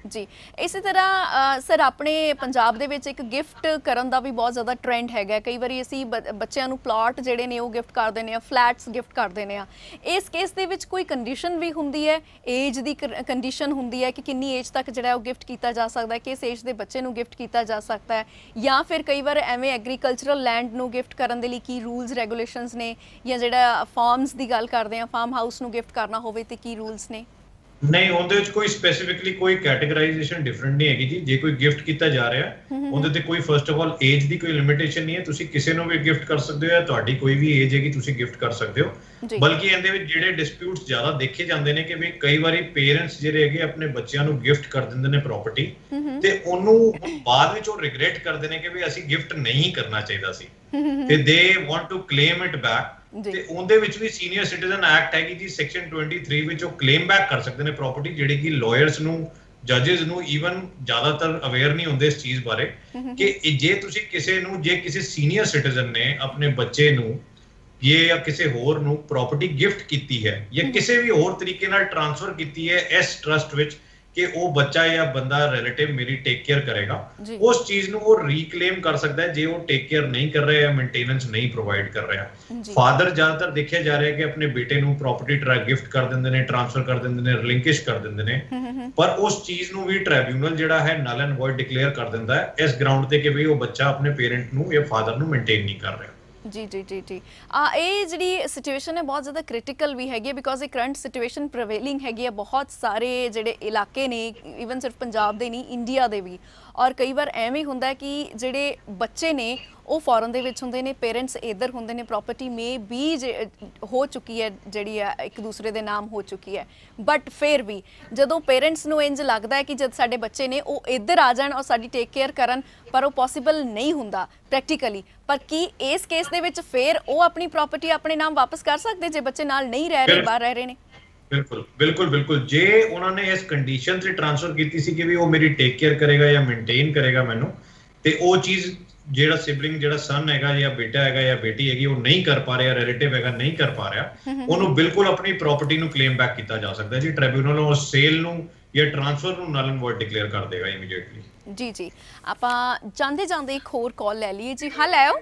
ਜੀ। ਇਸੇ ਤਰ੍ਹਾਂ ਸਰ ਆਪਣੇ ਪੰਜਾਬ ਦੇ ਵਿੱਚ ਇੱਕ ਗਿਫਟ ਕਰਨ ਦਾ ਵੀ ਬਹੁਤ ਜ਼ਿਆਦਾ ਟ੍ਰੈਂਡ ਹੈਗਾ। ਕਈ ਵਾਰੀ ਅਸੀਂ ਬੱਚਿਆਂ ਨੂੰ ਪਲਾਟ ਜਿਹੜੇ ਨੇ ਉਹ ਗਿਫਟ ਕਰ ਦਿੰਦੇ ਆ, ਫਲੈਟਸ ਗਿਫਟ ਕਰ ਦਿੰਦੇ ਆ। ਇਸ ਕੇਸ ਦੇ ਵਿੱਚ ਕੋਈ ਕੰਡੀਸ਼ਨ ਵੀ ਹੁੰਦੀ ਹੈ, ਏਜ ਦੀ ਕੰਡੀਸ਼ਨ ਹੁੰਦੀ ਹੈ ਕਿ ਕਿੰਨੀ ਏਜ ਤੱਕ ਜਿਹੜਾ ਉਹ ਗਿਫਟ ਕੀਤਾ ਜਾ ਸਕਦਾ ਹੈ, ਕਿਸ ਏਜ ਦੇ ਬੱਚੇ ਨੂੰ ਗਿਫਟ ਕੀਤਾ ਜਾ ਸਕਦਾ ਹੈ, ਜਾਂ ਫਿਰ ਕਈ ਵਾਰ ਐਵੇਂ ਐਗਰੀਕਲਚਰਲ ਲੈਂਡ ਨੂੰ ਗਿਫਟ ਕਰਨ ਦੇ ਲਈ ਕੀ ਰੂਲਸ ਰੈਗੂਲੇਸ਼ਨਸ ਨੇ, ਜਾਂ ਜਿਹੜਾ ਫਾਰਮਸ ਦੀ ਗੱਲ ਕਰਦੇ ਆ ਫਾਰਮ ਹਾਊਸ ਨੂੰ ਗਿਫਟ ਕਰਨਾ ਹੋਵੇ ਤੇ ਕੀ ਰੂਲਸ ਨੇ? ਨਹੀਂ, ਉਹਦੇ ਵਿੱਚ ਕੋਈ ਸਪੈਸੀਫਿਕਲੀ ਕੋਈ ਕੈਟੇਗਰਾਈਜੇਸ਼ਨ ਡਿਫਰੈਂਟ ਨਹੀਂ ਹੈਗੀ ਜੀ। ਜੇ ਕੋਈ ਗਿਫਟ ਕੀਤਾ ਜਾ ਰਿਹਾ ਉਹਦੇ ਤੇ ਕੋਈ ਫਰਸਟ ਆਫ ਆਲ ਏਜ ਦੀ ਕੋਈ ਲਿਮਿਟੇਸ਼ਨ ਨਹੀਂ ਹੈ। ਤੁਸੀਂ ਕਿਸੇ ਨੂੰ ਵੀ ਗਿਫਟ ਕਰ ਸਕਦੇ ਹੋ, ਜਾਂ ਤੁਹਾਡੀ ਕੋਈ ਵੀ ਏਜ ਹੈਗੀ ਤੁਸੀਂ ਗਿਫਟ ਕਰ ਸਕਦੇ ਹੋ। ਬਲਕਿ ਇਹਦੇ ਵਿੱਚ ਜਿਹੜੇ ਡਿਸਪਿਊਟਸ ਜ਼ਿਆਦਾ ਦੇਖੇ ਜਾਂਦੇ ਨੇ ਕਿ ਵੀ ਕਈ ਵਾਰੀ ਪੇਰੈਂਟਸ ਜਿਹੜੇ ਹੈਗੇ ਆਪਣੇ ਬੱਚਿਆਂ ਨੂੰ ਗਿਫਟ ਕਰ ਦਿੰਦੇ ਨੇ ਪ੍ਰਾਪਰਟੀ, ਤੇ ਉਹਨੂੰ ਬਾਅਦ ਵਿੱਚ ਉਹ ਰਿਗਰੈਟ ਕਰਦੇ ਨੇ ਕਿ ਵੀ ਅਸੀਂ ਗਿਫਟ ਨਹੀਂ ਕਰਨਾ ਚਾਹੀਦਾ ਸੀ, ਤੇ they want to claim it back. ਤੇ ਉਹਦੇ ਵਿੱਚ ਵੀ ਸੀਨੀਅਰ ਸਿਟੀਜ਼ਨ ਐਕਟ ਹੈਗੀ ਜੀ, ਸੈਕਸ਼ਨ 23 ਵਿੱਚ ਉਹ ਕਲੇਮ ਬੈਕ ਕਰ ਸਕਦੇ ਨੇ ਪ੍ਰਾਪਰਟੀ, ਜਿਹੜੀ ਕਿ ਲਾਇਰਸ ਨੂੰ, ਜੱਜਸ ਨੂੰ ਈਵਨ ਜ਼ਿਆਦਾਤਰ ਅਵੇਅਰ ਨਹੀਂ ਹੁੰਦੇ ਇਸ ਚੀਜ਼ ਬਾਰੇ ਕਿ ਜੇ ਤੁਸੀਂ ਕਿਸੇ ਨੂੰ, ਜੇ ਕਿਸੇ ਸੀਨੀਅਰ ਸਿਟੀਜ਼ਨ ਨੇ ਆਪਣੇ ਬੱਚੇ ਨੂੰ ਜਾਂ ਕਿਸੇ ਹੋਰ ਨੂੰ ਪ੍ਰਾਪਰਟੀ ਗਿਫਟ ਕੀਤੀ ਹੈ ਜਾਂ ਕਿਸੇ ਵੀ ਹੋਰ ਤਰੀਕੇ ਨਾਲ ਟ੍ਰਾਂਸਫਰ ਕੀਤੀ ਹੈ ਇਸ ਟਰਸਟ ਵਿੱਚ ਕਿ ਉਹ ਬੱਚਾ ਜਾਂ ਬੰਦਾ ਰਿਲੇਟਿਵ ਮੇਰੀ ਟੇਕ ਕੇਅਰ ਕਰੇਗਾ, ਉਸ ਚੀਜ਼ ਨੂੰ ਉਹ ਰੀਕਲੇਮ ਕਰ ਸਕਦਾ ਹੈ ਜੇ ਉਹ ਟੇਕ ਕੇਅਰ ਨਹੀਂ ਕਰ ਰਿਹਾ ਜਾਂ ਮੇਨਟੇਨੈਂਸ ਨਹੀਂ ਪ੍ਰੋਵਾਈਡ ਕਰ ਰਿਹਾ। ਫਾਦਰ ਜ਼ਿਆਦਾਤਰ ਦੇਖਿਆ ਜਾ ਰਿਹਾ ਕਿ ਆਪਣੇ ਬੇਟੇ ਨੂੰ ਪ੍ਰਾਪਰਟੀ ਗਿਫਟ ਕਰ ਦਿੰਦੇ ਨੇ, ਟ੍ਰਾਂਸਫਰ ਕਰ ਦਿੰਦੇ ਨੇ, ਰਿਲਿੰਕਿਸ਼ ਕਰ ਦਿੰਦੇ ਨੇ, ਪਰ ਉਸ ਚੀਜ਼ ਨੂੰ ਵੀ ਟ੍ਰਾਈਬਿਊਨਲ ਜਿਹੜਾ ਹੈ ਨਲ ਐਂਡ ਵੋਇਡ ਡਿਕਲੇਅਰ ਕਰ ਦਿੰਦਾ ਹੈ ਇਸ ਗਰਾਊਂਡ ਤੇ ਕਿ ਵੀ ਉਹ ਬੱਚਾ ਆਪਣੇ ਪੇਰੈਂਟ ਨੂੰ ਜਾਂ ਫਾਦਰ ਨੂੰ ਮੇਨਟੇਨ ਨਹੀਂ ਕਰ ਰਿਹਾ। ਜੀ ਜੀ ਜੀ ਜੀ ਇਹ ਜਿਹੜੀ ਸਿਚੁਏਸ਼ਨ ਹੈ ਬਹੁਤ ਜ਼ਿਆਦਾ ਕ੍ਰਿਟੀਕਲ ਵੀ ਹੈਗੀ, ਬਿਕੋਜ਼ ਇਹ ਕਰੰਟ ਸਿਚੁਏਸ਼ਨ ਪ੍ਰਵੇਲਿੰਗ ਹੈਗੀ ਹੈ ਬਹੁਤ ਸਾਰੇ ਜਿਹੜੇ ਇਲਾਕੇ ਨੇ, ਈਵਨ ਸਿਰਫ ਪੰਜਾਬ ਦੇ ਨਹੀਂ ਇੰਡੀਆ ਦੇ ਵੀ। ਔਰ ਕਈ ਵਾਰ ਐਵੇਂ ਹੁੰਦਾ ਕਿ ਜਿਹੜੇ ਬੱਚੇ ਨੇ ਉਹ ਫੋਰਨ ਦੇ ਵਿੱਚ ਹੁੰਦੇ ਨੇ, ਪੇਰੈਂਟਸ ਇੱਧਰ ਹੁੰਦੇ ਨੇ, ਪ੍ਰਾਪਰਟੀ ਮੇ ਵੀ ਹੋ ਚੁੱਕੀ ਹੈ ਜਿਹੜੀ ਹੈ ਇੱਕ ਦੂਸਰੇ ਦੇ ਨਾਮ ਹੋ ਚੁੱਕੀ ਹੈ, ਬਟ ਫਿਰ ਵੀ ਜਦੋਂ ਪੇਰੈਂਟਸ ਨੂੰ ਇੰਜ ਲੱਗਦਾ ਹੈ ਕਿ ਜਦ ਸਾਡੇ ਬੱਚੇ ਨੇ ਉਹ ਇੱਧਰ ਆ ਜਾਣ ਔਰ ਸਾਡੀ ਟੇਕ ਕੇਅਰ ਕਰਨ, ਪਰ ਉਹ ਪੋਸੀਬਲ ਨਹੀਂ ਹੁੰਦਾ ਪ੍ਰੈਕਟੀਕਲੀ। ਪਰ ਕੀ ਇਸ ਕੇਸ ਦੇ ਵਿੱਚ ਫਿਰ ਉਹ ਆਪਣੀ ਪ੍ਰਾਪਰਟੀ ਆਪਣੇ ਨਾਮ ਵਾਪਸ ਕਰ ਸਕਦੇ ਜੇ ਬੱਚੇ ਨਾਲ ਨਹੀਂ ਰਹਿ ਰਹੇ, ਬਾਹਰ ਰਹਿ ਰਹੇ ਨੇ? ਬਿਲਕੁਲ ਬਿਲਕੁਲ ਬਿਲਕੁਲ। ਜੇ ਉਹਨਾਂ ਨੇ ਇਸ ਕੰਡੀਸ਼ਨ ਤੇ ਟ੍ਰਾਂਸਫਰ ਕੀਤੀ ਸੀ ਕਿ ਵੀ ਉਹ ਮੇਰੀ ਟੇਕ ਕੇਅਰ ਕਰੇਗਾ ਜਾਂ ਮੇਨਟੇਨ ਕਰੇਗਾ ਮੈਨੂੰ, ਤੇ ਉਹ ਚੀਜ਼ ਜਿਹੜਾ ਸਿਬਲਿੰਗ, ਜਿਹੜਾ ਸਨ ਹੈਗਾ ਜਾਂ ਬੇਟਾ ਹੈਗਾ ਜਾਂ ਬੇਟੀ ਹੈਗੀ ਉਹ ਨਹੀਂ ਕਰ ਪਾ ਰਿਹਾ, ਰਿਲੇਟਿਵ ਹੈਗਾ ਨਹੀਂ ਕਰ ਪਾ ਰਿਹਾ, ਉਹਨੂੰ ਬਿਲਕੁਲ ਆਪਣੀ ਪ੍ਰਾਪਰਟੀ ਨੂੰ ਕਲੇਮ ਬੈਕ ਕੀਤਾ ਜਾ ਸਕਦਾ ਜੀ। ਟ੍ਰਿਬਿਊਨਲ ਉਹ ਸੇਲ ਨੂੰ ਜਾਂ ਟ੍ਰਾਂਸਫਰ ਨੂੰ ਨਲ ਐਂਡ ਵੋਇਡ ਡਿਕਲੇਅਰ ਕਰ ਦੇਗਾ ਇਮੀਡੀਏਟਲੀ। ਜੀ ਜੀ, ਆਪਾਂ ਜਾਂਦੇ ਜਾਂਦੇ ਇੱਕ ਹੋਰ ਕਾਲ ਲੈ ਲਈਏ ਜੀ। ਹੈਲੋ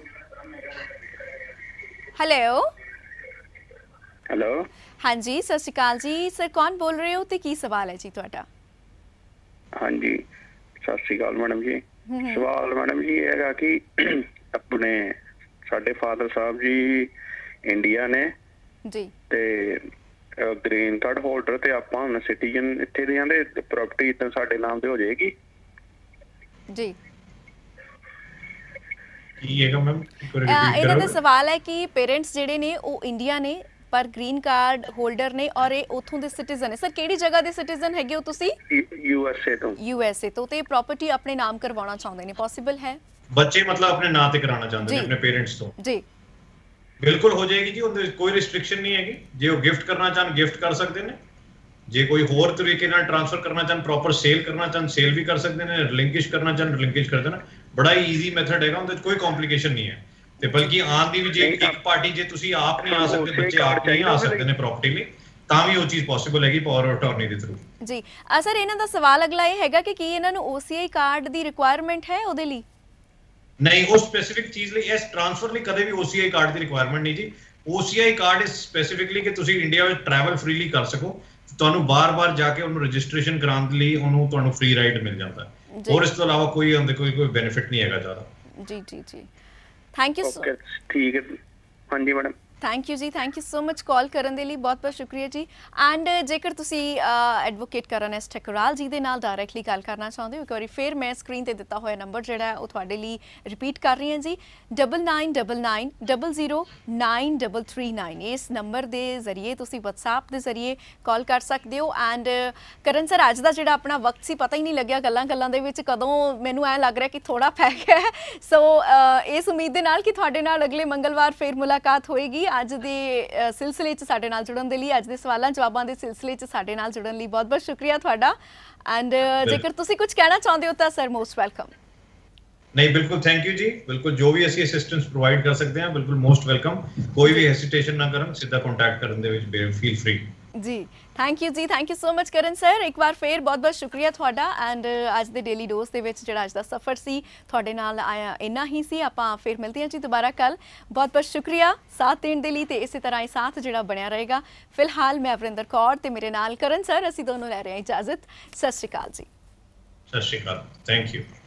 ਹੈਲੋ ਹੈਲੋ, ਹਾਂਜੀ ਸਤਿ ਸ਼੍ਰੀ ਅਕਾਲ ਜੀ ਸਰ, ਕੌਣ ਬੋਲ ਰਹੇ ਹੋ ਤੇ ਕੀ ਸਵਾਲ ਹੈ ਜੀ ਤੁਹਾਡਾ? ਹਾਂਜੀ ਸਤਿ ਸ਼੍ਰੀ ਅਕਾਲ ਮੈਡਮ ਜੀ। ਸਵਾਲ ਮੈਡਮ ਜੀ ਹੈਗਾ ਕਿ ਆਪਣੇ ਸਾਡੇ ਫਾਦਰ ਸਾਹਿਬ ਜੀ ਇੰਡੀਆ ਨੇ ਜੀ, ਤੇ ਗ੍ਰੀਨ ਕਾਰਡ ਹੋਲਡਰ, ਤੇ ਆਪਾਂ ਹੁਣ ਸਿਟੀਜ਼ਨ ਇੱਥੇ ਦੇ ਆਂ, ਤੇ ਪ੍ਰਾਪਰਟੀ ਤਾਂ ਸਾਡੇ ਨਾਮ ਤੇ ਹੋ ਜਾਏਗੀ ਜੀ। ਕੀ ਹੈਗਾ ਮੈਮ? ਇਹਨਾਂ ਦਾ ਸਵਾਲ ਹੈ ਕਿ ਪੇਰੈਂਟਸ ਜਿਹੜੇ ਨੇ ਉਹ ਇੰਡੀਆ ਨੇ ਪਰ ਗ੍ਰੀਨ ਕਾਰਡ ਹੋਲਡਰ ਨੇ ਔਰ ਇਹ ਉਥੋਂ ਦੇ ਸਿਟੀਜ਼ਨ ਨੇ। ਸਰ ਕਿਹੜੀ ਜਗ੍ਹਾ ਦੇ ਸਿਟੀਜ਼ਨ ਹੈਗੇ ਹੋ ਤੁਸੀਂ? ਯੂਐਸਏ ਤੋਂ। ਯੂਐਸਏ ਤੋਂ, ਤੇ ਪ੍ਰਾਪਰਟੀ ਆਪਣੇ ਨਾਮ ਕਰਵਾਉਣਾ ਚਾਹੁੰਦੇ ਨੇ, ਪੋਸੀਬਲ ਹੈ? ਬੱਚੇ ਮਤਲਬ ਆਪਣੇ ਨਾਂ ਤੇ ਕਰਾਉਣਾ ਚਾਹੁੰਦੇ ਨੇ ਆਪਣੇ ਪੇਰੈਂਟਸ ਤੋਂ? ਜੀ ਬਿਲਕੁਲ ਹੋ ਜਾਏਗੀ ਜੀ, ਉਹਦੇ ਕੋਈ ਰਿਸਟ੍ਰਿਕਸ਼ਨ ਨਹੀਂ ਹੈਗੀ। ਜੇ ਉਹ ਗਿਫਟ ਕਰਨਾ ਚਾਹਣ ਗਿਫਟ ਕਰ ਸਕਦੇ ਨੇ, ਜੇ ਕੋਈ ਹੋਰ ਤਰੀਕੇ ਨਾਲ ਟ੍ਰਾਂਸਫਰ ਕਰਨਾ ਚਾਹਣ, ਪ੍ਰੋਪਰ ਸੇਲ ਕਰਨਾ ਚਾਹਣ ਸੇਲ ਵੀ ਕਰ ਸਕਦੇ ਨੇ, ਰਿਲਿੰਕਿਸ਼ ਕਰਨਾ ਚਾਹਣ ਰਿਲਿੰਕਿਸ਼ ਕਰ ਦੇਣਾ। ਬੜਾ ਹੀ ਈਜ਼ੀ ਮੈਥਡ ਹੈਗਾ, ਉਹਦੇ 'ਚ ਕੋਈ ਕੰਪਲਿਕੇਸ਼ਨ ਨਹੀਂ ਹੈ। ਤੇ ਬਲਕਿ ਆਉਣ ਦੀ ਵੀ ਜੇ ਇੱਕ ਪਾਰਟੀ, ਜੇ ਤੁਸੀਂ ਆਪ ਨਹੀਂ ਆ ਸਕਦੇ, ਬੱਚੇ ਆਪ ਨਹੀਂ ਆ ਸਕਦੇ ਨੇ ਪ੍ਰਾਪਰਟੀ ਲਈ, ਤਾਂ ਵੀ ਉਹ ਚੀਜ਼ ਪੋਸੀਬਲ ਹੈਗੀ ਪਾਵਰ ਆਫ ਅਟਾਰਨੀ ਦੇ ਥਰੂ। ਜੀ ਸਰ, ਇਹਨਾਂ ਦਾ ਸਵਾਲ ਅਗਲਾ ਇਹ ਹੈਗਾ ਕਿ ਕੀ ਇਹਨਾਂ ਨੂੰ OCI ਕਾਰਡ ਦੀ ਰਿਕੁਆਇਰਮੈਂਟ ਹੈ ਉਹਦੇ ਲਈ? ਨਹੀਂ, ਉਹ ਸਪੈਸੀਫਿਕ ਚੀਜ਼ ਲਈ, ਇਸ ਟ੍ਰਾਂਸਫਰ ਲਈ ਕਦੇ ਵੀ OCI ਕਾਰਡ ਦੀ ਰਿਕੁਆਇਰਮੈਂਟ ਨਹੀਂ ਜੀ। OCI ਕਾਰਡ ਇਸ ਸਪੈਸੀਫਿਕਲੀ ਕਿ ਤੁਸੀਂ ਇੰਡੀਆ ਵਿੱਚ ਟਰੈਵਲ ਫ੍ਰੀਲੀ ਕਰ ਸਕੋ, ਤੁਹਾਨੂੰ ਬਾਰ-ਬਾਰ ਜਾ ਕੇ ਉਹਨੂੰ ਰਜਿਸਟ੍ਰੇਸ਼ਨ ਕਰਾਉਣ ਦੇ ਲਈ ਉਹਨੂੰ ਤੁਹਾਨੂੰ ਫ੍ਰੀ ਰਾਈਡ ਮਿਲ ਜਾਂਦਾ ਹੈ। ਹੋਰ ਇਸ ਤੋਂ ਇਲਾਵਾ ਕੋਈ ਕੋਈ ਬੈਨੀਫਿਟ ਨਹੀਂ ਹੈਗਾ ਜ਼ਿਆਦਾ। ਜੀ ਜੀ ਜੀ, ਥੈਂਕ ਯੂ। ਠੀਕ ਹੈ, ਹਾਂਜੀ ਮੈਡਮ, ਥੈਂਕ ਯੂ ਜੀ, thank you so much call ਕਰਨ ਦੇ ਲਈ, ਬਹੁਤ ਬਹੁਤ ਸ਼ੁਕਰੀਆ ਜੀ। ਐਂਡ ਜੇਕਰ ਤੁਸੀਂ ਐਡਵੋਕੇਟ ਕਰਨ ਐਸ ਠਕਰਾਲ ਜੀ ਦੇ ਨਾਲ ਡਾਇਰੈਕਟਲੀ ਗੱਲ ਕਰਨਾ ਚਾਹੁੰਦੇ ਹੋ, ਇੱਕ ਵਾਰੀ ਫਿਰ ਮੈਂ ਸਕਰੀਨ ਤੇ ਦਿੱਤਾ ਹੋਇਆ ਨੰਬਰ ਜਿਹੜਾ ਉਹ ਤੁਹਾਡੇ ਲਈ ਰਿਪੀਟ ਕਰ ਰਹੀ ਹਾਂ ਜੀ, 9999009339। ਇਸ ਨੰਬਰ ਦੇ ਜ਼ਰੀਏ ਤੁਸੀਂ WhatsApp ਦੇ ਜ਼ਰੀਏ ਕਾਲ ਕਰ ਸਕਦੇ ਹੋ। ਐਂਡ ਕਰਨ ਸਰ, ਅੱਜ ਦਾ ਜਿਹੜਾ ਆਪਣਾ ਵਕਤ ਸੀ ਪਤਾ ਹੀ ਨਹੀਂ ਲੱਗਿਆ, ਗੱਲਾਂ ਦੇ ਵਿੱਚ ਕਦੋਂ ਮੈਨੂੰ ਐਂ ਲੱਗ ਰਿਹਾ ਕਿ ਥੋੜਾ ਪੈ ਗਿਆ। ਸੋ ਇਸ ਉਮੀਦ ਦੇ ਨਾਲ ਕਿ ਤੁਹਾਡੇ ਨਾਲ ਅਗਲੇ ਮੰਗਲਵਾਰ ਫਿਰ ਮੁਲਾਕਾਤ ਹੋਏਗੀ। ਅੱਜ ਦੇ ਸਿਲਸਿਲੇ 'ਚ ਸਾਡੇ ਨਾਲ ਜੁੜਨ ਦੇ ਲਈ, ਅੱਜ ਦੇ ਸਵਾਲਾਂ ਜਵਾਬਾਂ ਦੇ ਸਿਲਸਿਲੇ 'ਚ ਸਾਡੇ ਨਾਲ ਜੁੜਨ ਲਈ ਬਹੁਤ ਬਹੁਤ ਸ਼ੁਕਰੀਆ ਤੁਹਾਡਾ। ਐਂਡ ਜੇਕਰ ਤੁਸੀਂ ਕੁਝ ਕਹਿਣਾ ਚਾਹੁੰਦੇ ਹੋ ਤਾਂ ਸਰ ਮੋਸਟ ਵੈਲਕਮ। ਨਹੀਂ, ਬਿਲਕੁਲ ਥੈਂਕ ਯੂ ਜੀ, ਬਿਲਕੁਲ ਜੋ ਵੀ ਅਸੀਂ ਅਸਿਸਟੈਂਸ ਪ੍ਰੋਵਾਈਡ ਕਰ ਸਕਦੇ ਹਾਂ ਬਿਲਕੁਲ ਮੋਸਟ ਵੈਲਕਮ। ਕੋਈ ਵੀ ਹੈਸੀਟੇਸ਼ਨ ਨਾ ਕਰਨ, ਸਿੱਧਾ ਕੰਟੈਕਟ ਕਰਨ ਦੇ ਵਿੱਚ ਫੀਲ ਫ੍ਰੀ। जी thank you so much Karan sir. एक बार फिर बहुत बहुत शुक्रिया ਤੁਹਾਡਾ ਐਂਡ ਅੱਜ ਦੇ ਡੇਲੀ ਡੋਜ਼ ਦੇ ਵਿੱਚ ਜਿਹੜਾ ਅੱਜ ਦਾ ਸਫ਼ਰ ਸੀ ਤੁਹਾਡੇ ਨਾਲ ਆਇਆ ਇੰਨਾ ਹੀ ਸੀ। ਆਪਾਂ ਫਿਰ ਮਿਲਦੇ ਹਾਂ ਜੀ ਦੁਬਾਰਾ ਕੱਲ। ਬਹੁਤ ਬਹੁਤ ਸ਼ੁਕਰੀਆ ਸਾਥ ਦੇਣ ਦੇ ਲਈ ਤੇ ਇਸੇ ਤਰ੍ਹਾਂ ਹੀ ਸਾਥ ਜਿਹੜਾ ਬਣਿਆ ਰਹੇਗਾ। ਫਿਲਹਾਲ ਮੈਂ ਅਵਰਿੰਦਰ ਕੌਰ ਤੇ ਮੇਰੇ ਨਾਲ ਕਰਨ ਸਰ, ਅਸੀਂ ਦੋਨੋਂ ਲੈ ਰਹੇ ਹਾਂ ਇਜਾਜ਼ਤ। ਸਤਿ ਸ਼੍ਰੀ ਅਕਾਲ ਜੀ। ਸਤਿ ਸ਼੍ਰੀ ਅਕਾਲ, ਥੈਂਕ ਯੂ।